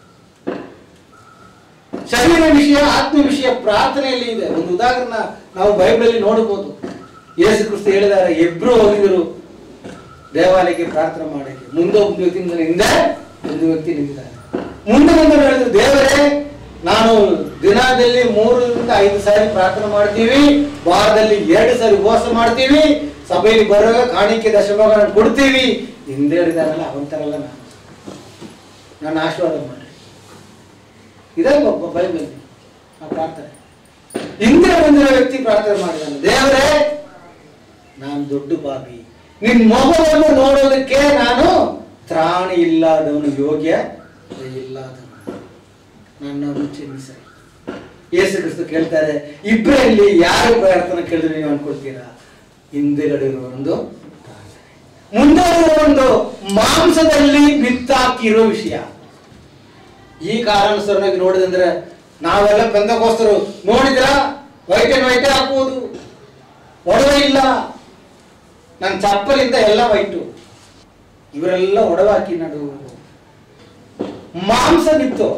ಶರೀರ ವಿಷಯ, ಆತ್ಮ ವಿಷಯ ಪ್ರಾರ್ಥನೆಯಲ್ಲಿ ಇದೆ. ಒಂದು ಉದಾಹರಣೆ ನಾವು ಬೈಬಲಲ್ಲಿ ನೋಡಬಹುದು. ಯೇಸು ಕ್ರಿಸ್ತ ಹೇಳಿದ್ದಾರೆ, ಇಬ್ರು ಹೋಗಿದ್ರು ದೇವಾಲಯಕ್ಕೆ ಪ್ರಾರ್ಥನೆ ಮಾಡಕ್ಕೆ. ಮುಂದೆ ಒಂದು ವ್ಯಕ್ತಿ ಹಿಂದೆ ಒಂದು ವ್ಯಕ್ತಿ ನಿಂತಿದ್ದಾರೆ. ಮುಂದೆ ಮುಂದೆ ಹೇಳಿದ್ರು, ದೇವರೇ ನಾನು ದಿನದಲ್ಲಿ ಮೂರರಿಂದ ಐದು ಸಾರಿ ಪ್ರಾರ್ಥನೆ ಮಾಡ್ತೀವಿ, ವಾರದಲ್ಲಿ ಎರಡು ಸಾರಿ ಉಪವಾಸ ಮಾಡ್ತೀವಿ, ಸಭೆಯಲ್ಲಿ ಬರುವಾಗ ಕಾಣಿಕೆ ದಶಭಾಗ ಕೊಡ್ತೀವಿ. ಹಿಂದೆ ಹೇಳಿದಾರಲ್ಲ ಅವಂತರಲ್ಲ ನಾನು ನಾನು ಆಶೀರ್ವಾದ ಮಾಡ್ರಿ. ಇದೇ ಬೈಬಲ್ ಆ ಪ್ರಾರ್ಥನೆ. ಹಿಂದೆ ಬಂದಿರೋ ವ್ಯಕ್ತಿ ಪ್ರಾರ್ಥನೆ ಮಾಡಿದಾನೆ, ದೇವರೇ ನಾನು ದೊಡ್ಡ ಪಾಪಿ, ನಿನ್ ಮೊಗವನ್ನು ನೋಡೋದಕ್ಕೆ ನಾನು ತ್ರಾಣಿ ಇಲ್ಲದವನು, ಯೋಗ್ಯ ಇಲ್ಲದವನು, ನನ್ನನ್ನು ಕ್ಷಮಿಸರಿ. ಯೇಸು ಕ್ರಿಸ್ತ ಕೇಳ್ತಾರೆ, ಇಬ್ಬರಲ್ಲಿ ಯಾರು ಪ್ರಾರ್ಥನೆ ಕೇಳಿದ್ರೆ ನೀವು ಅನ್ಕೊಳ್ತೀರಾ? ಹಿಂದೆಗಡೆ ಇರುವ ಒಂದು ಮುಂದೆ ಇರುವ ಒಂದು ಮಾಂಸದಲ್ಲಿ ಬಿತ್ತಾಕಿರೋ ವಿಷಯ. ಈ ಕಾರಣಾನುಸಾರವಾಗಿ ನೋಡಿದಂದ್ರೆ ನಾವೆಲ್ಲ ಪೆಂತೆಕೋಸ್ತರು ನೋಡಿದ್ರ ವೈಟ್ ಅಂಡ್ ವೈಟೇ ಹಾಕುವುದು, ಒಡವೆ ಇಲ್ಲ. ನನ್ನ ಚಪ್ಪಲಿಂದ ಎಲ್ಲ ವೈಟು, ಇವರೆಲ್ಲ ಒಡವೆ ಹಾಕಿ ನಡುವುದು. ಮಾಂಸ ಬಿತ್ತು.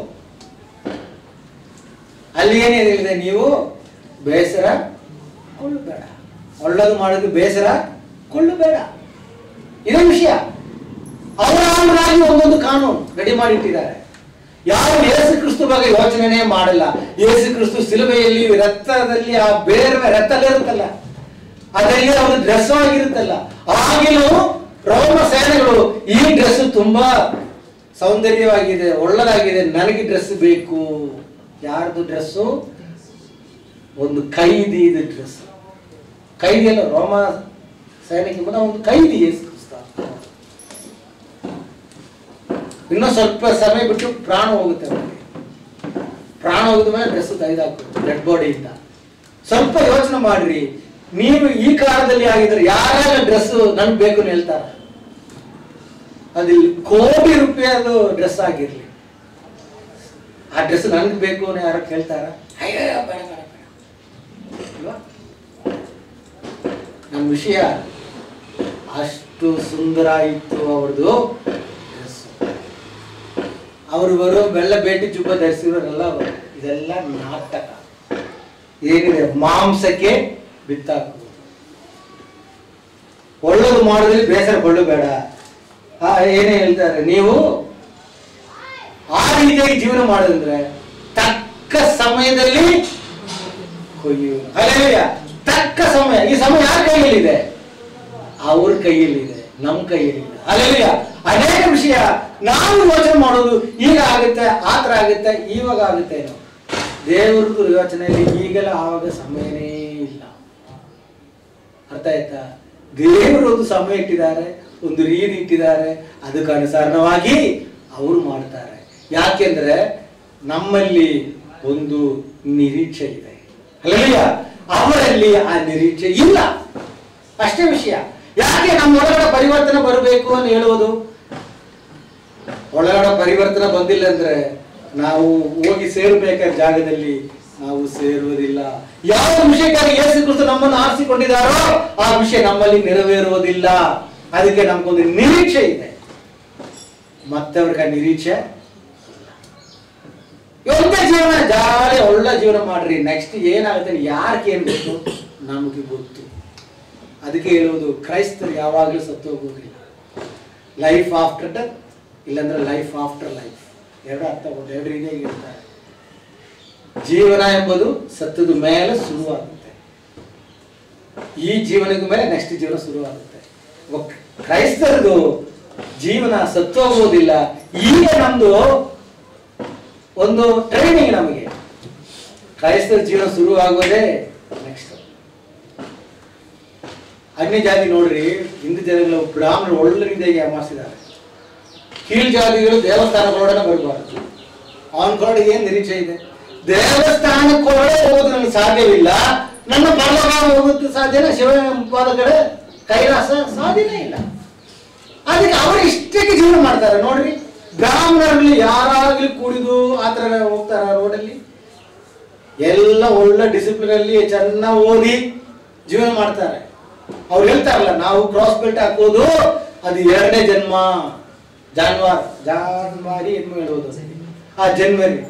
ಅಲ್ಲಿ ಏನೇನಿದೆ? ನೀವು ಬೇಸರ ಕೊಳ್ಳಬೇಡ, ಒಳ್ಳೇದು ಮಾಡೋದು ಬೇಸರ ಕೊಳ್ಳಬೇಡ. ಇದೇ ವಿಷಯ. ಅವರಾಗಿ ಒಂದೊಂದು ಕಾನೂನು ರೆಡಿ ಮಾಡಿಟ್ಟಿದ್ದಾರೆ. ಯಾರು ಯೇಸು ಕ್ರಿಸ್ತು ಬಗ್ಗೆ ಯೋಚನೆ ಮಾಡಲ್ಲ. ಯೇಸು ಕ್ರಿಸ್ತು ಸಿಲುಬೆಯಲ್ಲಿ ರಕ್ತದಲ್ಲಿ ಆ ಬೇರೆ ರಕ್ತಲ್ಲೇ ಇರುತ್ತಲ್ಲ, ಅದರಲ್ಲಿ ಅವನು ಡ್ರೆಸ್ ಆಗಿರುತ್ತಲ್ಲ. ಆಗಿನೂ ರೋಮ ಸೇನೆಗಳು ಈ ಡ್ರೆಸ್ ತುಂಬಾ ಸೌಂದರ್ಯವಾಗಿದೆ, ಒಳ್ಳೆದಾಗಿದೆ, ನನಗೆ ಡ್ರೆಸ್ ಬೇಕು. ಯಾರ್ದು ಡ್ರೆಸ್ಸು? ಒಂದು ಕೈದಿ ಡ್ರೆಸ್. ಕೈದಿ ಅಲ್ಲ, ರೋಮ ಸೈನಿಕ ಒಂದು ಕೈದಿ ಯೇಸು ಕ್ರಿಸ್ತ. ಇನ್ನೂ ಸ್ವಲ್ಪ ಸಮಯ ಬಿಟ್ಟು ಪ್ರಾಣ ಹೋಗುತ್ತೆ ಅವರಿಗೆ. ಪ್ರಾಣ ಹೋಗಿದ ಮೇಲೆ ಡ್ರೆಸ್ ತೆಗೆದಾಕ್ಬೇಕು ಡೆಡ್ ಬಾಡಿ ಇಂದ. ಸ್ವಲ್ಪ ಯೋಚನೆ ಮಾಡ್ರಿ, ನೀವು ಈ ಕಾಲದಲ್ಲಿ ಆಗಿದ್ರೆ ಯಾರ್ಯಾರ ಡ್ರೆಸ್ ನನ್ಗೆ ಬೇಕು ಅಂತ ಹೇಳ್ತಾರ? ಅದಿಲ್ಲಿ ಕೋಟಿ ರೂಪಾಯಿದು ಡ್ರೆಸ್ ಆಗಿರ್ಲಿ, ಆ ಡ್ರೆಸ್ ನನ್ಗೆ ಬೇಕು ಅನ್ನೋ ಯಾರು ಕೇಳ್ತಾರ? ನಮ್ಮ ವಿಷಯ ಅಷ್ಟು ಸುಂದರ ಇತ್ತು ಅವ್ರದ್ದು ಡ್ರೆಸ್. ಅವರು ಬರೋ ಬೆಳ್ಳ ಬೇಟಿ ಜುಬ್ಬ ಧರಿಸಿರೋರೆಲ್ಲ ಇದೆಲ್ಲ ನಾಟಕ. ಏನಿದೆ? ಮಾಂಸಕ್ಕೆ ಬಿತ್ತಾಕುವುದು. ಒಳ್ಳೇದು ಮಾಡೋದ್ರಲ್ಲಿ ಬೇಸರ ಕೊಳ್ಳಬೇಡ. ಆ ಏನೇ ಹೇಳ್ತಾರೆ, ನೀವು ಆ ರೀತಿಯಾಗಿ ಜೀವನ ಮಾಡೋದಂದ್ರೆ ತಕ್ಕ ಸಮಯದಲ್ಲಿ ಕೊಯ್ಯುವುದು. ಅಲ್ಲೇಯ ತಕ್ಕ ಸಮಯ. ಈ ಸಮಯ ಯಾರ ಕೈಯಲ್ಲಿದೆ? ಅವ್ರ ಕೈಯಲ್ಲಿದೆ, ನಮ್ಮ ಕೈಯಲ್ಲಿದೆ. ಅಲ್ಲೇಯ ಅನೇಕ ವಿಷಯ ನಾವು ಯೋಚನೆ ಮಾಡೋದು ಈಗ ಆಗುತ್ತೆ, ಆತರ ಆಗುತ್ತೆ, ಇವಾಗ ಆಗುತ್ತೆ ಏನೋ. ದೇವ್ರದ್ದು ಯೋಚನೆಯಲ್ಲಿ ಈಗಲೇ ಆವಾಗ ಸಮಯನೇ ಇಲ್ಲ. ಅರ್ಥ ಆಯ್ತಾ? ದೇವರು ಒಂದು ಸಮಯ ಇಟ್ಟಿದ್ದಾರೆ, ಒಂದು ರೀತಿ ಇಟ್ಟಿದ್ದಾರೆ, ಅದಕ್ಕೆ ಅನುಸಾರವಾಗಿ ಅವರು ಮಾಡ್ತಾರೆ. ಯಾಕೆಂದ್ರೆ ನಮ್ಮಲ್ಲಿ ಒಂದು ನಿರೀಕ್ಷೆ ಇದೆ, ಅಲ್ಲಯ್ಯ. ಅವರಲ್ಲಿ ಆ ನಿರೀಕ್ಷೆ ಇಲ್ಲ, ಅಷ್ಟೇ ವಿಷಯ. ಯಾಕೆ ನಮ್ಮ ಒಳಗಡೆ ಪರಿವರ್ತನೆ ಬರಬೇಕು ಅಂತ ಹೇಳುವುದು? ಒಳಗಡೆ ಪರಿವರ್ತನೆ ಬಂದಿಲ್ಲ ಅಂದ್ರೆ ನಾವು ಹೋಗಿ ಸೇರಬೇಕಾದ ಜಾಗದಲ್ಲಿ ನಾವು ಸೇರುವುದಿಲ್ಲ. ಯಾವ ವಿಷಯಕ್ಕಾಗಿ ಯೇಸು ಕ್ರಿಸ್ತ ನಮ್ಮನ್ನು ಆರಿಸಿಕೊಂಡಿದ್ದಾರೋ ಆ ವಿಷಯ ನಮ್ಮಲ್ಲಿ ನೆರವೇರುವುದಿಲ್ಲ. ಅದಕ್ಕೆ ನಮ್ಗೊಂದು ನಿರೀಕ್ಷೆ ಇದೆ, ಮತ್ತೆ ಅವ್ರಿಗೆ ಆ ನಿರೀಕ್ಷೆ. ಒಳ್ಳೆ ಜೀವನ, ಜಾಲಿ ಒಳ್ಳೆ ಜೀವನ ಮಾಡ್ರಿ, ನೆಕ್ಸ್ಟ್ ಏನಾಗುತ್ತೆ ಯಾರಿಗೆ ಏನ್ ಗೊತ್ತು? ನಮಗೆ ಗೊತ್ತು. ಅದಕ್ಕೆ ಹೇಳುವುದು, ಕ್ರೈಸ್ತರು ಯಾವಾಗಲೂ ಸತ್ತು ಹೋಗೋದಿಲ್ಲ. ಲೈಫ್ ಆಫ್ಟರ್ ಡೆತ್, ಇಲ್ಲಾಂದ್ರೆ ಲೈಫ್ ಆಫ್ಟರ್ ಲೈಫ್, ಎರಡು ಅರ್ಥ ಕೊಟ್ಟು ಎರಡು ರೀತಿಯಾಗಿ ಇರ್ತಾರೆ. ಜೀವನ ಎಂಬುದು ಸತ್ತದ ಮೇಲೆ ಶುರುವಾಗುತ್ತೆ, ಈ ಜೀವನದ ಮೇಲೆ ನೆಕ್ಸ್ಟ್ ಜೀವನ ಶುರುವಾಗುತ್ತೆ. ಕ್ರೈಸ್ತರದು ಜೀವನ ಸತ್ತು ಹೋಗುವುದಿಲ್ಲ. ಈಗ ನಮ್ದು ಒಂದು ಟ್ರೈನಿಂಗ್. ನಮಗೆ ಕ್ರೈಸ್ತರ ಜೀವನ ಶುರುವಾಗೋದೇ ನೆಕ್ಸ್ಟ್. ಅನ್ಯ ಜಾತಿ ನೋಡ್ರಿ, ಹಿಂದೂ ಜನಗಳು ಬ್ರಾಹ್ಮಣರು ಒಳ್ಳೆ ರೀತಿಯಾಗಿ ಅಮಾರಿಸಿದ್ದಾರೆ. ಕೀಳ್ಜಾತಿಗಳು ದೇವಸ್ಥಾನಗಳೊಡನೆ ಬರಬಾರದು. ಅವನ ಕೊರಡೆ ಏನ್ ನಿರೀಕ್ಷೆ ಇದೆ? ದೇವಸ್ಥಾನಕ್ಕೊಳಗೆ ಹೋಗೋದು ನನಗೆ ಸಾಧ್ಯವಿಲ್ಲ, ನನ್ನ ಪರಲೋಕ ಹೋಗೋದು ಸಾಧ್ಯನ? ಶಿವಪಾದ ಕಡೆ ಕೈಲಾಸ ಸಾಧ್ಯನೇ ಇಲ್ಲ. ಅದಕ್ಕೆ ಅವರು ಇಷ್ಟಕ್ಕೆ ಜೀವನ ಮಾಡ್ತಾರೆ. ನೋಡ್ರಿ, ಬ್ರಾಹ್ಮಣರಲ್ಲಿ ಯಾರಾಗ್ಲಿ ಕುಡಿದು ಆತರ ಹೋಗ್ತಾರ ರೋಡಲ್ಲಿ? ಎಲ್ಲ ಒಳ್ಳೆ ಡಿಸಿಪ್ಲಿನ್ ಅಲ್ಲಿ ಚೆನ್ನಾಗಿ ಓದಿ ಜೀವನ ಮಾಡ್ತಾರೆ. ಅವ್ರು ಹೇಳ್ತಾರಲ್ಲ, ನಾವು ಕ್ರಾಸ್ ಬೆಲ್ಟ್ ಹಾಕೋದು ಅದು ಎರಡನೇ ಜನ್ಮ. ಜಾನ್ವಾರ್ ಜಾನ್ವಾರಿ ಏನು ಹೇಳೋದು, ಆ ಜನ್ವರಿ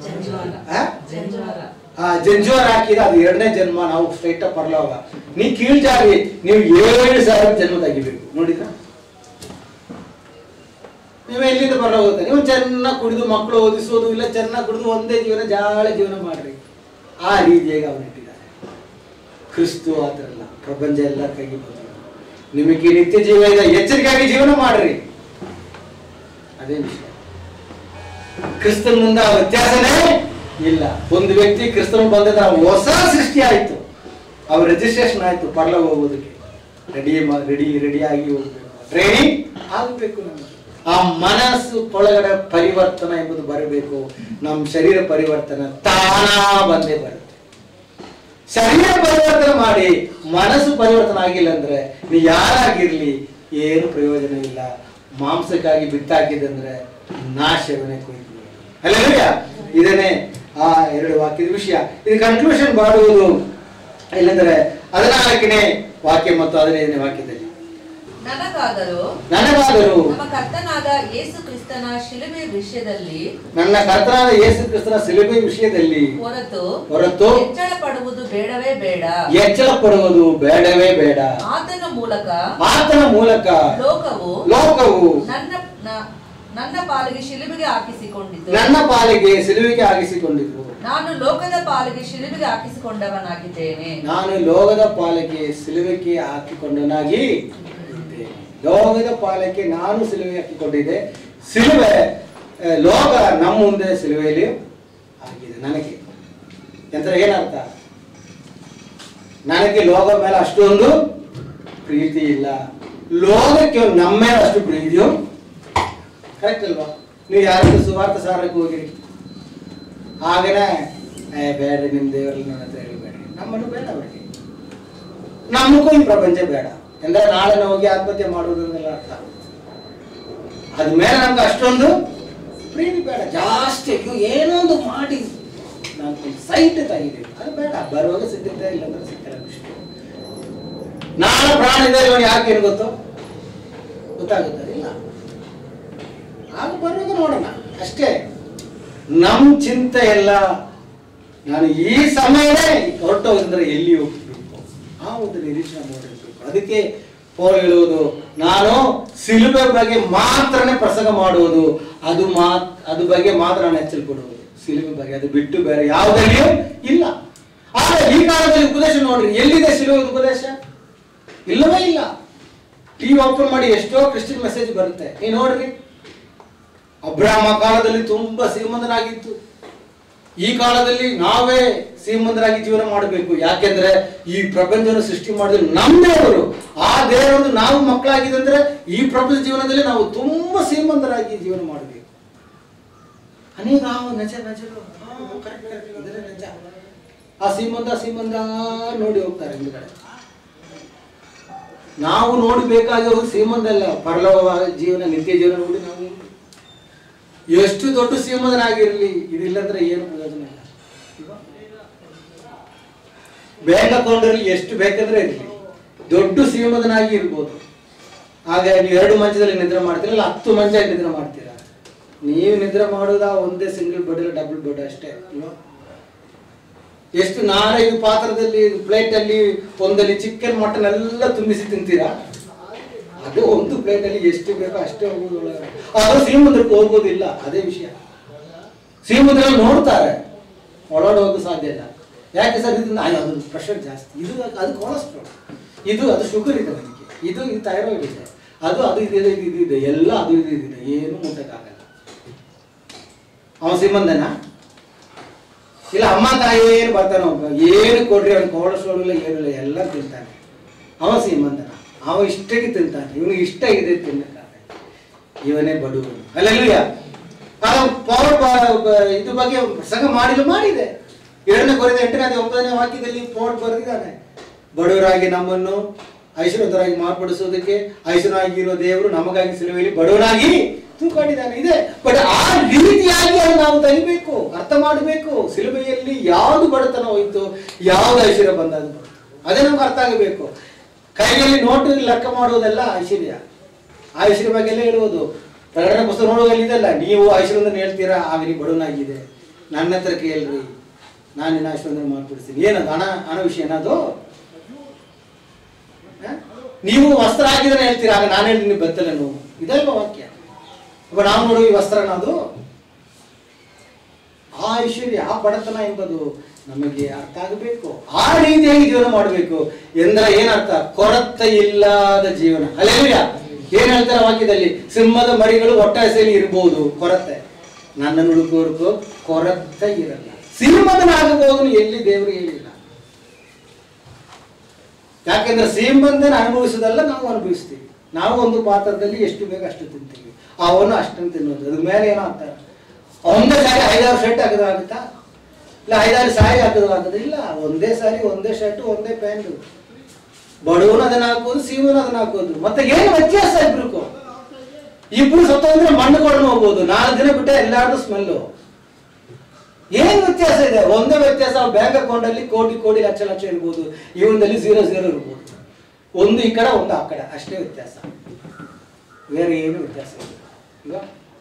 ಆ ಜಂಜುವಾರ ಹಾಕಿದ ಅದು ಎರಡನೇ ಜನ್ಮ. ನಾವು ಸ್ಟ್ರೈಟ್ ಅಪ್ ಪರಲೋಕ. ನೀ ಕೀಳ್ಜಾರಿ, ನೀವು ಏಳು ಸಾವಿರ ಜನ್ಮ ತೆಗಿಬೇಕು. ನೋಡಿದ್ರ ನೀವು ಎಲ್ಲಿಂದ ಪರಲೋಕ ಹೋಗುತ್ತೆ? ನೀವು ಚೆನ್ನಾಗಿ ಕುಡಿದು ಮಕ್ಕಳು ಓದಿಸೋದು ಇಲ್ಲ, ಚೆನ್ನಾಗಿ ಕುಡಿದು ಒಂದೇ ಜೀವನ ಜಾಳೆ ಜೀವನ ಮಾಡ್ರಿ. ಆ ರೀತಿಯಾಗಿ ಅವನು ಇಟ್ಟಿದ್ದಾರೆ. ಕ್ರಿಸ್ತು ಆತರಲ್ಲ, ಪ್ರಪಂಚ ಎಲ್ಲ ಕೈಗೆ ಬಂದ ನಿಮಗೆ ನಿತ್ಯ ಜೀವ ಇದೆ, ಎಚ್ಚರಿಕೆಯಾಗಿ ಜೀವನ ಮಾಡ್ರಿ. ಅದೇ ವಿಷಯ. ಕ್ರಿಸ್ತನ ಮುಂದೆ ಆ ವ್ಯತ್ಯಾಸನೇ ಇಲ್ಲ. ಒಂದು ವ್ಯಕ್ತಿ ಕ್ರಿಸ್ತನ ಬಂದಿದ್ರೆ ಹೊಸ ಸೃಷ್ಟಿ ಆಯ್ತು, ಅವ್ರ ರಿಜಿಸ್ಟ್ರೇಷನ್ ಆಯ್ತು, ಪರಲೋಕ ಹೋಗೋದಕ್ಕೆ ರೆಡಿ ರೆಡಿ ರೆಡಿಯಾಗಿ ಹೋಗ್ಬೇಕು, ಟ್ರೈನಿಂಗ್ ಆಗಬೇಕು. ನಮಗೆ ಆ ಮನಸ್ಸು ಒಳಗಡೆ ಪರಿವರ್ತನೆ ಎಂಬುದು ಬರಬೇಕು. ನಮ್ಮ ಶರೀರ ಪರಿವರ್ತನೆ ತಾನಾ ಬಂದೇ ಬರುತ್ತೆ. ಶರೀರ ಪರಿವರ್ತನೆ ಮಾಡಿ ಮನಸ್ಸು ಪರಿವರ್ತನೆ ಆಗಿಲ್ಲ ಅಂದ್ರೆ ನೀ ಯಾರಾಗಿರ್ಲಿ ಏನು ಪ್ರಯೋಜನ ಇಲ್ಲ. ಮಾಂಸಕ್ಕಾಗಿ ಬಿತ್ತಾಕಿದಂದ್ರೆ ನಾಶವನ್ನೇ ಕೊಯ್ದು. ಅಲ್ಲ, ಇದನ್ನೇ ಆ ಎರಡು ವಾಕ್ಯದ ವಿಷಯ. ಇದು ಕನ್ಕ್ಲೂಷನ್ ಮಾಡುವುದು ಇಲ್ಲಂದ್ರೆ ಹದಿನಾಲ್ಕನೇ ವಾಕ್ಯ ಮತ್ತು ಹದಿನೈದನೇ ವಾಕ್ಯದಲ್ಲಿ ನನಗಾದರೂ ನನಗಾದರೂ ನಮ್ಮ ಕರ್ತನಾದ ಯೇಸು ಕ್ರಿಸ್ತನ ಶಿಲುಬೆ ವಿಷಯದಲ್ಲಿ ನನ್ನ ಕರ್ತನಾದ ಯೇಸು ಕ್ರಿಸ್ತನ ಶಿಲುಬೆ ವಿಷಯದಲ್ಲಿ ಹೊರತು ಹೊರತು ಹೆಚ್ಚಳ ಪಡುವುದು ಬೇಡವೇ ಬೇಡ ಹೆಚ್ಚಳ ಪಡುವುದು ಬೇಡವೇ ಬೇಡ. ಆತನ ಮೂಲಕ ಆತನ ಮೂಲಕ ಲೋಕವು ಲೋಕವು ನನ್ನ ನ- ನನ್ನ ಪಾಲಿಗೆ ಶಿಲುಬೆಗೆ ಹಾಕಿಸಿಕೊಂಡಿದ್ದು ನನ್ನ ಪಾಲಿಗೆ ಸಿಲುವಿಗೆ ಹಾಕಿಸಿಕೊಂಡಿದ್ದು ನಾನು ಲೋಕದ ಪಾಲಿಗೆ ಶಿಲುಬೆಗೆ ಹಾಕಿಸಿಕೊಂಡವನಾಗಿದ್ದೇನೆ. ನಾನು ಲೋಕದ ಪಾಲಿಗೆ ಸಿಲುವಿಗೆ ಹಾಕಿಕೊಂಡವನಾಗಿ ಇದ್ದೇನೆ. ಲೋಕದ ಪಾಲಕ್ಕೆ ನಾನು ಸಿಲುವೆ ಹಾಕಿಕೊಂಡಿದ್ದೆ. ಸಿಲುವೆ ಲೋಕ ನಮ್ಮ ಮುಂದೆ ಸಿಲುವೆಯಲ್ಲಿ ಆಗಿದೆ. ನನಗೆ ಎಂತ ಏನರ್ಥ? ನನಗೆ ಲೋಕ ಮೇಲೆ ಅಷ್ಟೊಂದು ಪ್ರೀತಿ ಇಲ್ಲ, ಲೋಕಕ್ಕೆ ನಮ್ಮ ಮೇಲೆ ಅಷ್ಟು ಪ್ರೀತಿಯು ಕರೆಕ್ಟ್ ಅಲ್ವಾ? ನೀವು ಯಾರಾದ್ರೂ ಸುವಾರ್ಥ ಸಾರಕ್ಕೆ ಹೋಗಿರಿ, ಹಾಗೇನೆ ಬೇಡ್ರಿ ನಿಮ್ಮ ದೇವರಲ್ಲಿ ನನ್ನ ಹತ್ರ ಹೇಳಿಬೇಡ್ರಿ, ನಮ್ಮನ್ನು ಬೇಡ ಅವರಿಗೆ, ನಮಗೂ ಈ ಪ್ರಪಂಚ ಬೇಡ ಅಂದ್ರೆ ನಾಳೆ ಹೋಗಿ ಆತ್ಮಹತ್ಯೆ ಮಾಡುವುದನ್ನೆಲ್ಲ ಅರ್ಥ. ಅದ್ಮೇಲೆ ನಮ್ಗೆ ಅಷ್ಟೊಂದು ಪ್ರೀತಿ ಬೇಡ. ಜಾಸ್ತಿ ಏನೋ ಒಂದು ಮಾಡಿ ನಾನು ಸೈಟ್ ತೆಗಿದ್ದೀವಿ, ಅದು ಬೇಡ. ಬರುವಾಗ ಸಿದ್ಧತೆ ಇಲ್ಲಂದ್ರೆ ಸಿಕ್ಕಲ್ಲ. ನಾಳೆ ಪ್ರಾಣ ಇದೆ ಯಾಕೆ ಏನು ಗೊತ್ತೋ ಗೊತ್ತಾಗುತ್ತೆ ಇಲ್ಲ, ಆಗ ಬರುವಾಗ ನೋಡೋಣ ಅಷ್ಟೇ. ನಮ್ ಚಿಂತೆ ಎಲ್ಲ ನಾನು ಈ ಸಮಯವೇ ಹೊರಟೋದ್ರೆ ಎಲ್ಲಿ ಹೋಗ್ಬೇಕು ಆ ಒಂದು ನಿರೀಕ್ಷೆ ಮಾಡಿರ್ಬೇಕು. ಅದಕ್ಕೆ ಪೌಲ್ ಹೇಳುವುದು, ನಾನು ಸಿಲುಬೆ ಬಗ್ಗೆ ಮಾತ್ರನೇ ಪ್ರಸಂಗ ಮಾಡುವುದು, ಅದು ಮಾತ್ ಅದು ಬಗ್ಗೆ ಮಾತ್ರ ನಾನು ಎಚ್ಚರಿಕೊಡುವುದು. ಸಿಲುಬೆ ಬಗ್ಗೆ ಅದು ಬಿಟ್ಟು ಬೇರೆ ಯಾವುದಲ್ಲಿಯೂ ಇಲ್ಲ. ಆದ್ರೆ ಈ ಕಾಲದಲ್ಲಿ ಉಪದೇಶ ನೋಡ್ರಿ, ಎಲ್ಲಿದೆ ಸಿಲುಬೆ ಉಪದೇಶ? ಇಲ್ಲವೇ ಇಲ್ಲ. ಟಿವಿ ಓಪನ್ ಮಾಡಿ ಎಷ್ಟೋ ಕ್ರಿಶ್ಚಿಯನ್ ಮೆಸೇಜ್ ಬರುತ್ತೆ, ನೀವು ನೋಡ್ರಿ. ಅಬ್ರಾಹ್ಮ ಕಾಲದಲ್ಲಿ ತುಂಬಾ ಶ್ರೀಮಂತನಾಗಿತ್ತು. ಈ ಕಾಲದಲ್ಲಿ ನಾವೇ ಶ್ರೀಮಂತರಾಗಿ ಜೀವನ ಮಾಡಬೇಕು. ಯಾಕೆಂದ್ರೆ ಈ ಪ್ರಪಂಚವನ್ನು ಸೃಷ್ಟಿ ಮಾಡಿದ್ರೆ ನಮ್ಮ ದೇವರು, ಆ ದೇವರನ್ನು ನಾವು ಮಕ್ಕಳಾಗಿದ್ರೆ ಈ ಪ್ರಪಂಚ ಜೀವನದಲ್ಲಿ ನಾವು ತುಂಬಾ ಶ್ರೀಮಂತರಾಗಿ ಜೀವನ ಮಾಡಬೇಕು. ಅನೇಕ ನಜ ನಜರು ನಿಜ. ಆ ಶ್ರೀಮಂತ ಶ್ರೀಮಂತ ನೋಡಿ ಹೋಗ್ತಾರೆ ಹಿಂದ್ಗಡೆ. ನಾವು ನೋಡಬೇಕಾಗಿರೋದು ಶ್ರೀಮಂತ ಅಲ್ಲ, ಪರಲೋಕ ಜೀವನ, ನಿತ್ಯ ಜೀವನ ನೋಡಿ ನಾವು ಎಷ್ಟು ದೊಡ್ಡ ಶ್ರೀಮಂತನಾಗಿರ್ಲಿ, ಇದಿಲ್ಲಂದ್ರೆ ಏನು ಪ್ರಯೋಜನ ಇಲ್ಲ. ಬ್ಯಾಂಕ್ ಅಕೌಂಟ್ ಅಲ್ಲಿ ಎಷ್ಟು ಬೇಕಾದ್ರೆ ಇರಲಿ, ದೊಡ್ಡ ಶ್ರೀಮಂತನಾಗಿ ಇರ್ಬೋದು. ಆಗ ನೀವು ಎರಡು ಮಂಚದಲ್ಲಿ ನಿದ್ರೆ ಮಾಡ್ತೀರಲ್ಲ, ಹತ್ತು ಮಂಚ ನಿದ್ರೆ ಮಾಡ್ತೀರಾ. ನೀವು ನಿದ್ರೆ ಮಾಡೋದ ಒಂದೇ ಸಿಂಗಲ್ ಬೆಡ್ ಇಲ್ಲ ಡಬಲ್ ಬೆಡ್ ಅಷ್ಟೇ. ಎಷ್ಟು ನಾಲ್ಕೈದು ಪಾತ್ರದಲ್ಲಿ ಪ್ಲೇಟ್ ಅಲ್ಲಿ ಒಂದಲ್ಲಿ ಚಿಕನ್ ಮಟನ್ ಎಲ್ಲ ತುಂಬಿಸಿ ತಿಂತೀರಾ? ಅದು ಒಂದು ಪ್ಲೇಟ್ ಅಲ್ಲಿ ಎಷ್ಟು ಬೇಕೋ ಅಷ್ಟೇ ಹೋಗೋದು ಒಳಗಡೆ. ಆದ್ರೆ ಶ್ರೀಮಂತಕ್ಕೆ ಹೋಗೋದಿಲ್ಲ. ಅದೇ ವಿಷಯ. ಶ್ರೀಮಂತರಲ್ಲಿ ನೋಡ್ತಾರೆ, ಒಳಗಡೆ ಹೋಗೋದು ಸಾಧ್ಯ ಇಲ್ಲ. ಯಾಕೆ ಸರ್? ಇದು ಅದು ಪ್ರೆಷರ್ ಜಾಸ್ತಿ, ಇದು ಅದು ಕೊಲೆಸ್ಟ್ರಾಲ್, ಇದು ಅದು ಶುಗರ್ ಇದೆ ನನಗೆ, ಇದು ಇದು ಥೈರಾಯ್ಡ್ ಇದೆ, ಅದು ಅದು ಇದೆ ಇದು ಇದು ಇದೆ, ಎಲ್ಲ ಅದು ಇದು ಇದೆ, ಏನು ಮುಟ್ಟಕ್ಕಾಗಲ್ಲ. ಅವನು ಶ್ರೀಮಂತನ ಇಲ್ಲ, ಅಮ್ಮ ತಾಯಿ ಏನು ಬರ್ತಾನೆ, ಏನು ಕೊಡ್ರಿ ಅವ್ನು ಕೊಲೆಸ್ಟ್ರಾಲ್ ಇಲ್ಲ ಏನಿಲ್ಲ, ಎಲ್ಲ ತಿಂತಾನೆ. ಅವ ಶ್ರೀಮಂತನ, ಅವ ಇಷ್ಟಕ್ಕೆ ತಿಂತಾನೆ, ಇವನಿಗೆ ಇಷ್ಟ ಇದೆ ತಿನ್ನಕ್ಕಾಗ. ಇವನೇ ಬಡವನು. ಅಲ್ಲೆಲ್ಲೂಯ್ಯ. ಪೌಲ್ ಇದ್ರ ಬಗ್ಗೆ ಪ್ರಸಂಗ ಮಾಡಿಲ್ಲ ಮಾಡಿದೆ. ಎರಡನೇ ಕೊರಿಂದ ಎಂಟನೇ ಒಂಬತ್ತನೇ ವಾಕ್ಯದಲ್ಲಿ ಪೌಲ್ ಬರೆದಿದ್ದಾನೆ, ಬಡವರಾಗಿ ನಮ್ಮನ್ನು ಐಶ್ವರ್ಯರಾಗಿ ಮಾರ್ಪಡಿಸೋದಕ್ಕೆ ಐಶ್ವರ್ಯರಾಗಿರೋ ದೇವರು ನಮಗಾಗಿ ಸಿಲುಬೆಯಲ್ಲಿ ಬಡವನಾಗಿ ತೂಕೊಂಡಿದ್ದಾನೆ ಇದೆ. ಬಟ್ ಆ ರೀತಿಯಾಗಿ ಅದು ನಾವು ತೆಗಿಬೇಕು, ಅರ್ಥ ಮಾಡಬೇಕು. ಸಿಲುಬೆಯಲ್ಲಿ ಯಾವುದು ಬಡತನ ಹೋಯ್ತು, ಯಾವ್ದು ಐಶ್ವರ್ಯ ಬಂದದ್ದು ಅದೇ ನಮ್ಗೆ ಅರ್ಥ ಆಗಬೇಕು. ಕೈಯಲ್ಲಿ ನೋಟು ಲೆಕ್ಕ ಮಾಡುವುದೆಲ್ಲ ಐಶ್ವರ್ಯ, ಆ ಐಶ್ವರ್ಯ ಬಗ್ಗೆ ಎಲ್ಲ ಹೇಳುವುದು. ಪ್ರಕಟಣೆ ಪುಸ್ತಕ ನೋಡುವಲ್ಲಿ ಇದೆಲ್ಲ, ನೀವು ಐಶ್ವರ್ಯವನ್ನು ಹೇಳ್ತೀರಾ, ಆಗ ನೀವು ಬಡವನಾಗಿದೆ, ನನ್ನ ಹತ್ರ ಕೇಳ್ರಿ, ನಾನು ನಿನ್ನ ಐಶ್ವರ್ಯ ಮಾರ್ಪಡಿಸ್ತೀನಿ. ಏನದು ಹಣ ಹಣ ವಿಷಯ ಏನದು? ನೀವು ವಸ್ತ್ರ ಹಾಕಿದ್ರೆ ಹೇಳ್ತೀರಾ, ಆಗ ನಾನು ಹೇಳ್ತೀನಿ ಬೆತ್ತಲೆ ನೋವು, ಇದಲ್ವ ವಾಕ್ಯ. ಇವಾಗ ನಾವು ನೋಡುವ ಈ ವಸ್ತ್ರನ ಅದು ಆ ಐಶ್ವರ್ಯ, ಆ ಬಡತನ ಎಂಬುದು ನಮಗೆ ಅರ್ಥ ಆಗಬೇಕು. ಆ ರೀತಿಯಾಗಿ ಜೀವನ ಮಾಡಬೇಕು ಎಂದ್ರೆ ಏನರ್ಥ? ಕೊರತೆ ಇಲ್ಲದ ಜೀವನ. ಅಲ್ಲೇಲೂಯ್ಯ. ಏನ್ ಹೇಳ್ತಾರೆ ವಾಕ್ಯದಲ್ಲಿ? ಸಿಂಹದ ಮರಿಗಳು ಒಟ್ಟಾಸೆಯಲ್ಲಿ ಇರಬಹುದು, ಕೊರತೆ. ನನ್ನನ್ನು ಹುಡುಕೋರ್ಗೂ ಕೊರತೆ ಇರಲ್ಲ. ಸಿಂಹದನಾಗಬಹುದು ಎಲ್ಲಿ ದೇವರು ಹೇಳಿಲ್ಲ. ಯಾಕೆಂದ್ರೆ ಸಿಂಹದನ್ನ ಅನುಭವಿಸೋದಲ್ಲ ನಾವು ಅನುಭವಿಸ್ತೀವಿ. ನಾವು ಒಂದು ಪಾತ್ರದಲ್ಲಿ ಎಷ್ಟು ಬೇಗ ಅಷ್ಟು ತಿಂತೀವಿ, ಅವನು ಅಷ್ಟನ್ನು ತಿನ್ನೋದು. ಅದ್ರ ಮೇಲೆ ಏನೋ ಅಂತಾರೆ, ಒಂದೇ ಸಾರಿ ಐದಾರು ಶರ್ಟ್ ಹಾಕೋದಾಗುತ್ತಾ? ಇಲ್ಲ ಐದಾರು ಸಾರಿ ಹಾಕೋದಾಗುತ್ತದೆ? ಇಲ್ಲ, ಒಂದೇ ಸಾರಿ ಒಂದೇ ಶರ್ಟ್ ಒಂದೇ ಪ್ಯಾಂಟ್. ಬಡವನು ಅದನ್ನ ಹಾಕೋದು, ಸಿಂಹನು ಅದನ್ನ ಹಾಕೋದು. ಮತ್ತೆ ಏನು ವ್ಯತ್ಯಾಸ ಇಬ್ರಿಗೂ? ಇಬ್ರು ಸತ್ತಂದ್ರೆ ಮಣ್ಣು ಕೊಡನು ಹೋಗ್ಬೋದು, ನಾಲ್ಕು ದಿನ ಬಿಟ್ಟೆ ಎಲ್ಲಾರ್ದು ಸ್ಮೆಲ್ಲು. ಏನ್ ವ್ಯತ್ಯಾಸ ಇದೆ? ಒಂದೇ ವ್ಯತ್ಯಾಸ, ಬ್ಯಾಂಕ್ ಅಕೌಂಟ್ ಅಲ್ಲಿ ಕೋಟಿ ಕೋಟಿ ಲಕ್ಷ ಲಕ್ಷ ಇರ್ಬೋದು, ಇವನಲ್ಲಿ ಝೀರೋ ಝೀರೋ ಇರ್ಬೋದು. ಒಂದು ಈ ಕಡೆ ಒಂದು ಆ ಕಡೆ, ಅಷ್ಟೇ ವ್ಯತ್ಯಾಸ, ಬೇರೆ ಏನು ವ್ಯತ್ಯಾಸ ಇಲ್ಲ.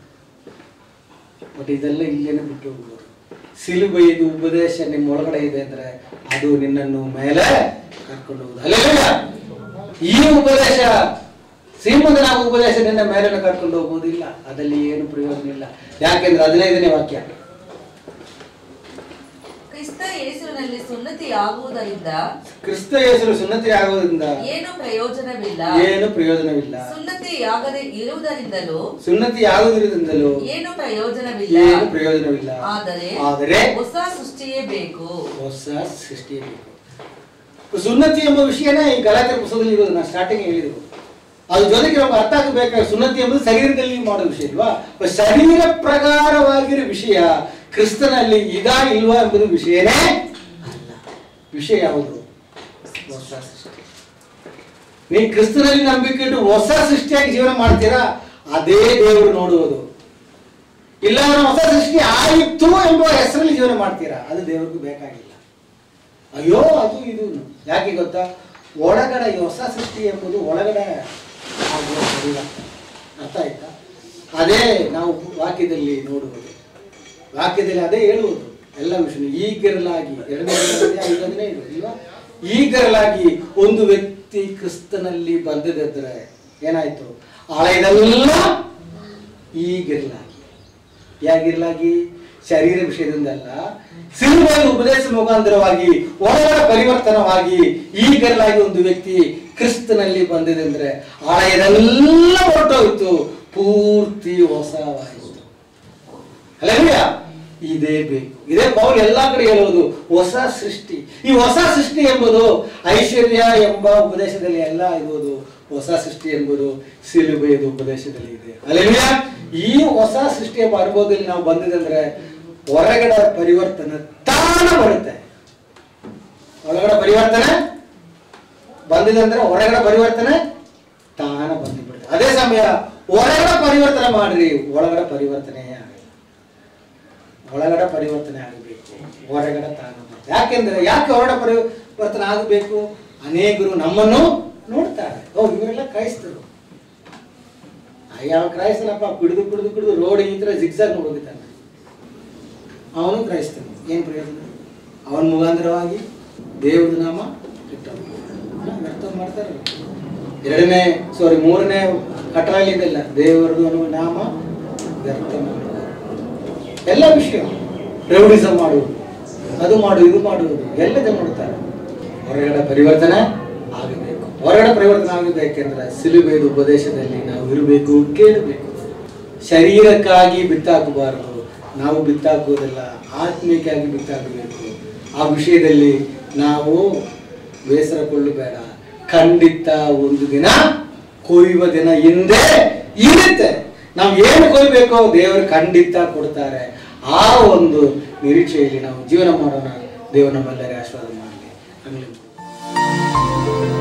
ಬಟ್ ಇದೆಲ್ಲ ಇಲ್ಲೇನೆ ಬಿಟ್ಟು ಹೋಗ್ಬೋದು. ಸಿಲುಬೆಯದು ಉಪದೇಶ ನಿಮ್ಮ ಒಳಗಡೆ ಇದೆ ಅಂದ್ರೆ ಅದು ನಿನ್ನನ್ನು ಮೇಲೆ ಕರ್ಕೊಂಡು ಹೋಗುದು. ಅಲ್ಲೇಲೂಯ್ಯ. ಈ ಉಪದೇಶ, ಸಿಂಹದ ಉಪದೇಶ ನಿನ್ನ ಮೇಲೆ ಕರ್ಕೊಂಡು ಹೋಗುವುದಿಲ್ಲ, ಅದರಲ್ಲಿ ಏನು ಪ್ರಯೋಜನ ಇಲ್ಲ. ಯಾಕೆಂದ್ರೆ ಹದಿನೈದನೇ ವಾಕ್ಯ, ಕ್ರಿಸ್ತ ಯೇಸುವಿನಲ್ಲಿ ಸುನ್ನತಿ ಆಗುವುದರಿಂದ ಕ್ರಿಸ್ತ ಯೇಸು ಸುನ್ನತಿ ಆಗುವುದರಿಂದ ಏನು ಪ್ರಯೋಜನವಿಲ್ಲ, ಏನು ಪ್ರಯೋಜನವಿಲ್ಲ. ಸುನ್ನತಿ ಆಗದೆ ಇರುವುದರಿಂದಲೂ ಸುನ್ನತಿ ಆಗುವುದರಿಂದಲೂ ಏನು ಪ್ರಯೋಜನವಿಲ್ಲ, ಏನು ಪ್ರಯೋಜನವಿಲ್ಲ. ಆದರೆ ಆದರೆ ಹೊಸ ಸೃಷ್ಟಿಯೇ ಬೇಕು, ಹೊಸ ಸೃಷ್ಟಿಯೇ ಬೇಕು. ಸುನ್ನತಿ ಎಂಬ ವಿಷಯನೇ ಈ ಗಲಾತ್ಯ ಪುಸ್ತಕದಲ್ಲಿ ಇರೋದು. ನಾನು ಸ್ಟಾರ್ಟಿಂಗ್ ಹೇಳಿದ್ರು, ಅದ್ರ ಜೊತೆಗೆ ನಮ್ಗೆ ಅರ್ಥ ಆಗಬೇಕಾದ್ರೆ ಸುನ್ನತಿ ಎಂಬುದು ಶರೀರದಲ್ಲಿ ಮಾಡೋ ವಿಷಯ ಇಲ್ವಾ? ಶರೀರ ಪ್ರಕಾರವಾಗಿರೋ ವಿಷಯ ಕ್ರಿಸ್ತನಲ್ಲಿ ಇದಾ ಇಲ್ವಾ ಎಂಬುದು ವಿಷಯನೇ ಅಲ್ಲ. ವಿಷಯ ಯಾವುದು? ಹೊಸ ಸೃಷ್ಟಿ. ನೀ ಕ್ರಿಸ್ತನಲ್ಲಿ ನಂಬಿಕೆ ಇಟ್ಟು ಹೊಸ ಸೃಷ್ಟಿಯಾಗಿ ಜೀವನ ಮಾಡ್ತೀರಾ, ಅದೇ ದೇವರು ನೋಡುವುದು. ಇಲ್ಲ ನಾವು ಹೊಸ ಸೃಷ್ಟಿ ಆಯಿತು ಎಂಬ ಹೆಸರಲ್ಲಿ ಜೀವನ ಮಾಡ್ತೀರಾ, ಅದು ದೇವ್ರಿಗೂ ಬೇಕಾಗಿಲ್ಲ. ಅಯ್ಯೋ ಅದು ಇದು ಯಾಕೆ ಗೊತ್ತಾ? ಒಳಗಡೆ ಈ ಹೊಸ ಸೃಷ್ಟಿ ಎಂಬುದು ಒಳಗಡೆ ಆಗುವ ಪರಿವರ್ತನೆ. ಅರ್ಥ ಆಯ್ತಾ? ಅದೇ ನಾವು ವಾಕ್ಯದಲ್ಲಿ ನೋಡುವುದು. ವಾಕ್ಯದಲ್ಲಿ ಅದೇ ಹೇಳುವುದು ಎಲ್ಲ ವಿಷಯ. ಈಗಿರಲಾಗಿ ಎರಡನೇ ಐದನೇ ಇಲ್ವಾ? ಈಗಿರಲಾಗಿ ಒಂದು ವ್ಯಕ್ತಿ ಕ್ರಿಸ್ತನಲ್ಲಿ ಬಂದದಿದ್ರೆ ಏನಾಯ್ತು? ಹಳೆಯದೆಲ್ಲ ಈಗಿರಲಾಗಿ. ಯಾಗಿರಲಾಗಿ? ಶರೀರ ವಿಷಯದಿಂದಲ್ಲ, ಸಿಲುಬೆಯ ಉಪದೇಶ ಮುಖಾಂತರವಾಗಿ ಒಳಗಡೆ ಪರಿವರ್ತನವಾಗಿ ಈಗಿರಲಾಗಿ ಒಂದು ವ್ಯಕ್ತಿ ಕ್ರಿಸ್ತನಲ್ಲಿ ಬಂದಿದೆ ಅಂದ್ರೆ ಹಳೆಯದೆಲ್ಲ ಹೊರಟೋಯ್ತು, ಪೂರ್ತಿ ಹೊಸವಾಯಿತು. ಅಲ್ಲೇಲೂಯ್ಯ. ಇದೇ ಬೇಕು. ಇದೇ ಪೌಲ್ ಎಲ್ಲಾ ಕಡೆ ಹೇಳುವುದು, ಹೊಸ ಸೃಷ್ಟಿ. ಈ ಹೊಸ ಸೃಷ್ಟಿ ಎಂಬುದು ಐಶ್ವರ್ಯ ಎಂಬ ಉಪದೇಶದಲ್ಲಿ ಎಲ್ಲ ಇರುವುದು. ಹೊಸ ಸೃಷ್ಟಿ ಎಂಬುದು ಸಿಲುಬೆಯ ಉಪದೇಶದಲ್ಲಿ ಇದೆ. ಅಲ್ಲೇಲೂಯ್ಯ. ಈ ಹೊಸ ಸೃಷ್ಟಿಯ ಅನುಭವದಲ್ಲಿ ನಾವು ಬಂದಿದೆ ಅಂದ್ರೆ ಹೊರಗಡೆ ಪರಿವರ್ತನೆ ತಾನ ಬರುತ್ತೆ. ಒಳಗಡೆ ಪರಿವರ್ತನೆ ಬಂದಿದೆ ಅಂದ್ರೆ ಹೊರಗಡೆ ಪರಿವರ್ತನೆ ತಾನ ಬಂದುಬಿಡುತ್ತೆ. ಅದೇ ಸಮಯ ಹೊರಗಡೆ ಪರಿವರ್ತನೆ ಮಾಡ್ರಿ, ಒಳಗಡೆ ಪರಿವರ್ತನೆ ಆಗಲ್ಲ. ಒಳಗಡೆ ಪರಿವರ್ತನೆ ಆಗಬೇಕು, ಹೊರಗಡೆ ತಾನ ಬರುತ್ತೆ. ಯಾಕೆಂದ್ರೆ ಯಾಕೆ ಹೊರಗಡೆ ಪರಿವರ್ತನೆ ಆಗಬೇಕು? ಅನೇಕರು ನಮ್ಮನ್ನು ನೋಡ್ತಾರೆ, ಓ ಇವರೆಲ್ಲ ಕ್ರೈಸ್ತರು, ಯಾವ ಕ್ರೈಸ್ತನಪ್ಪ ಕುಡಿದು ಕುಡಿದು ಕುಡಿದು ರೋಡ್ ಈ ತರ ಜಿಗ್ಜಾಗ್ ಹೋಗಿದ್ದಾನೆ, ಅವನು ಕ್ರೈಸ್ತನು. ಏನ್ ಪ್ರಯೋಜನ? ಅವನ ಮುಖಾಂತರವಾಗಿ ದೇವರ ನಾಮ ವ್ಯರ್ಥ ಮಾಡ್ತಾರೆ. ಎರಡನೇ ಸಾರಿ ಮೂರನೇ ಕಟ್ಟಳೆಯಲ್ಲಿ ಇದೆಲ್ಲ, ದೇವರದು ನಾಮ ವ್ಯರ್ಥ ಮಾಡುವುದು. ಎಲ್ಲ ವಿಷಯ ರೌಡಿಸಂ ಮಾಡುವುದು, ಅದು ಮಾಡುವುದು, ಇದು ಮಾಡುವುದು ಎಲ್ಲ ಮಾಡುತ್ತಾರೆ. ಹೊರಗಡೆ ಪರಿವರ್ತನೆ ಆಗಬೇಕು. ಹೊರಗಡೆ ಪರಿವರ್ತನೆ ಆಗಬೇಕೆಂದ್ರೆ ಸಿಲುಬೆಯ ಉಪದೇಶದಲ್ಲಿ ನಾವು ಇರಬೇಕು, ಕೇಳಬೇಕು. ಶರೀರಕ್ಕಾಗಿ ಬಿತ್ತಾಕಬಾರದು, ನಾವು ಬಿತ್ತಾಕುವುದಿಲ್ಲ, ಆತ್ಮೀಯವಾಗಿ ಬಿತ್ತಾಕಬೇಕು. ಆ ವಿಷಯದಲ್ಲಿ ನಾವು ಬೇಸರಗೊಳ್ಳಬೇಡ. ಖಂಡಿತ ಒಂದು ದಿನ ಕೊಯ್ಯುವ ದಿನ ಹಿಂದೆ ಇರುತ್ತೆ. ನಾವು ಏನು ಕೊಡಬೇಕೋ ದೇವರು ಖಂಡಿತ ಕೊಡ್ತಾರೆ. ಆ ಒಂದು ನಿರೀಕ್ಷೆಯಲ್ಲಿ ನಾವು ಜೀವನ ಮಾಡೋಣ. ದೇವರು ನಮ್ಮೆಲ್ಲರಿಗೆ ಆಶೀರ್ವಾದ ಮಾಡಲಿ.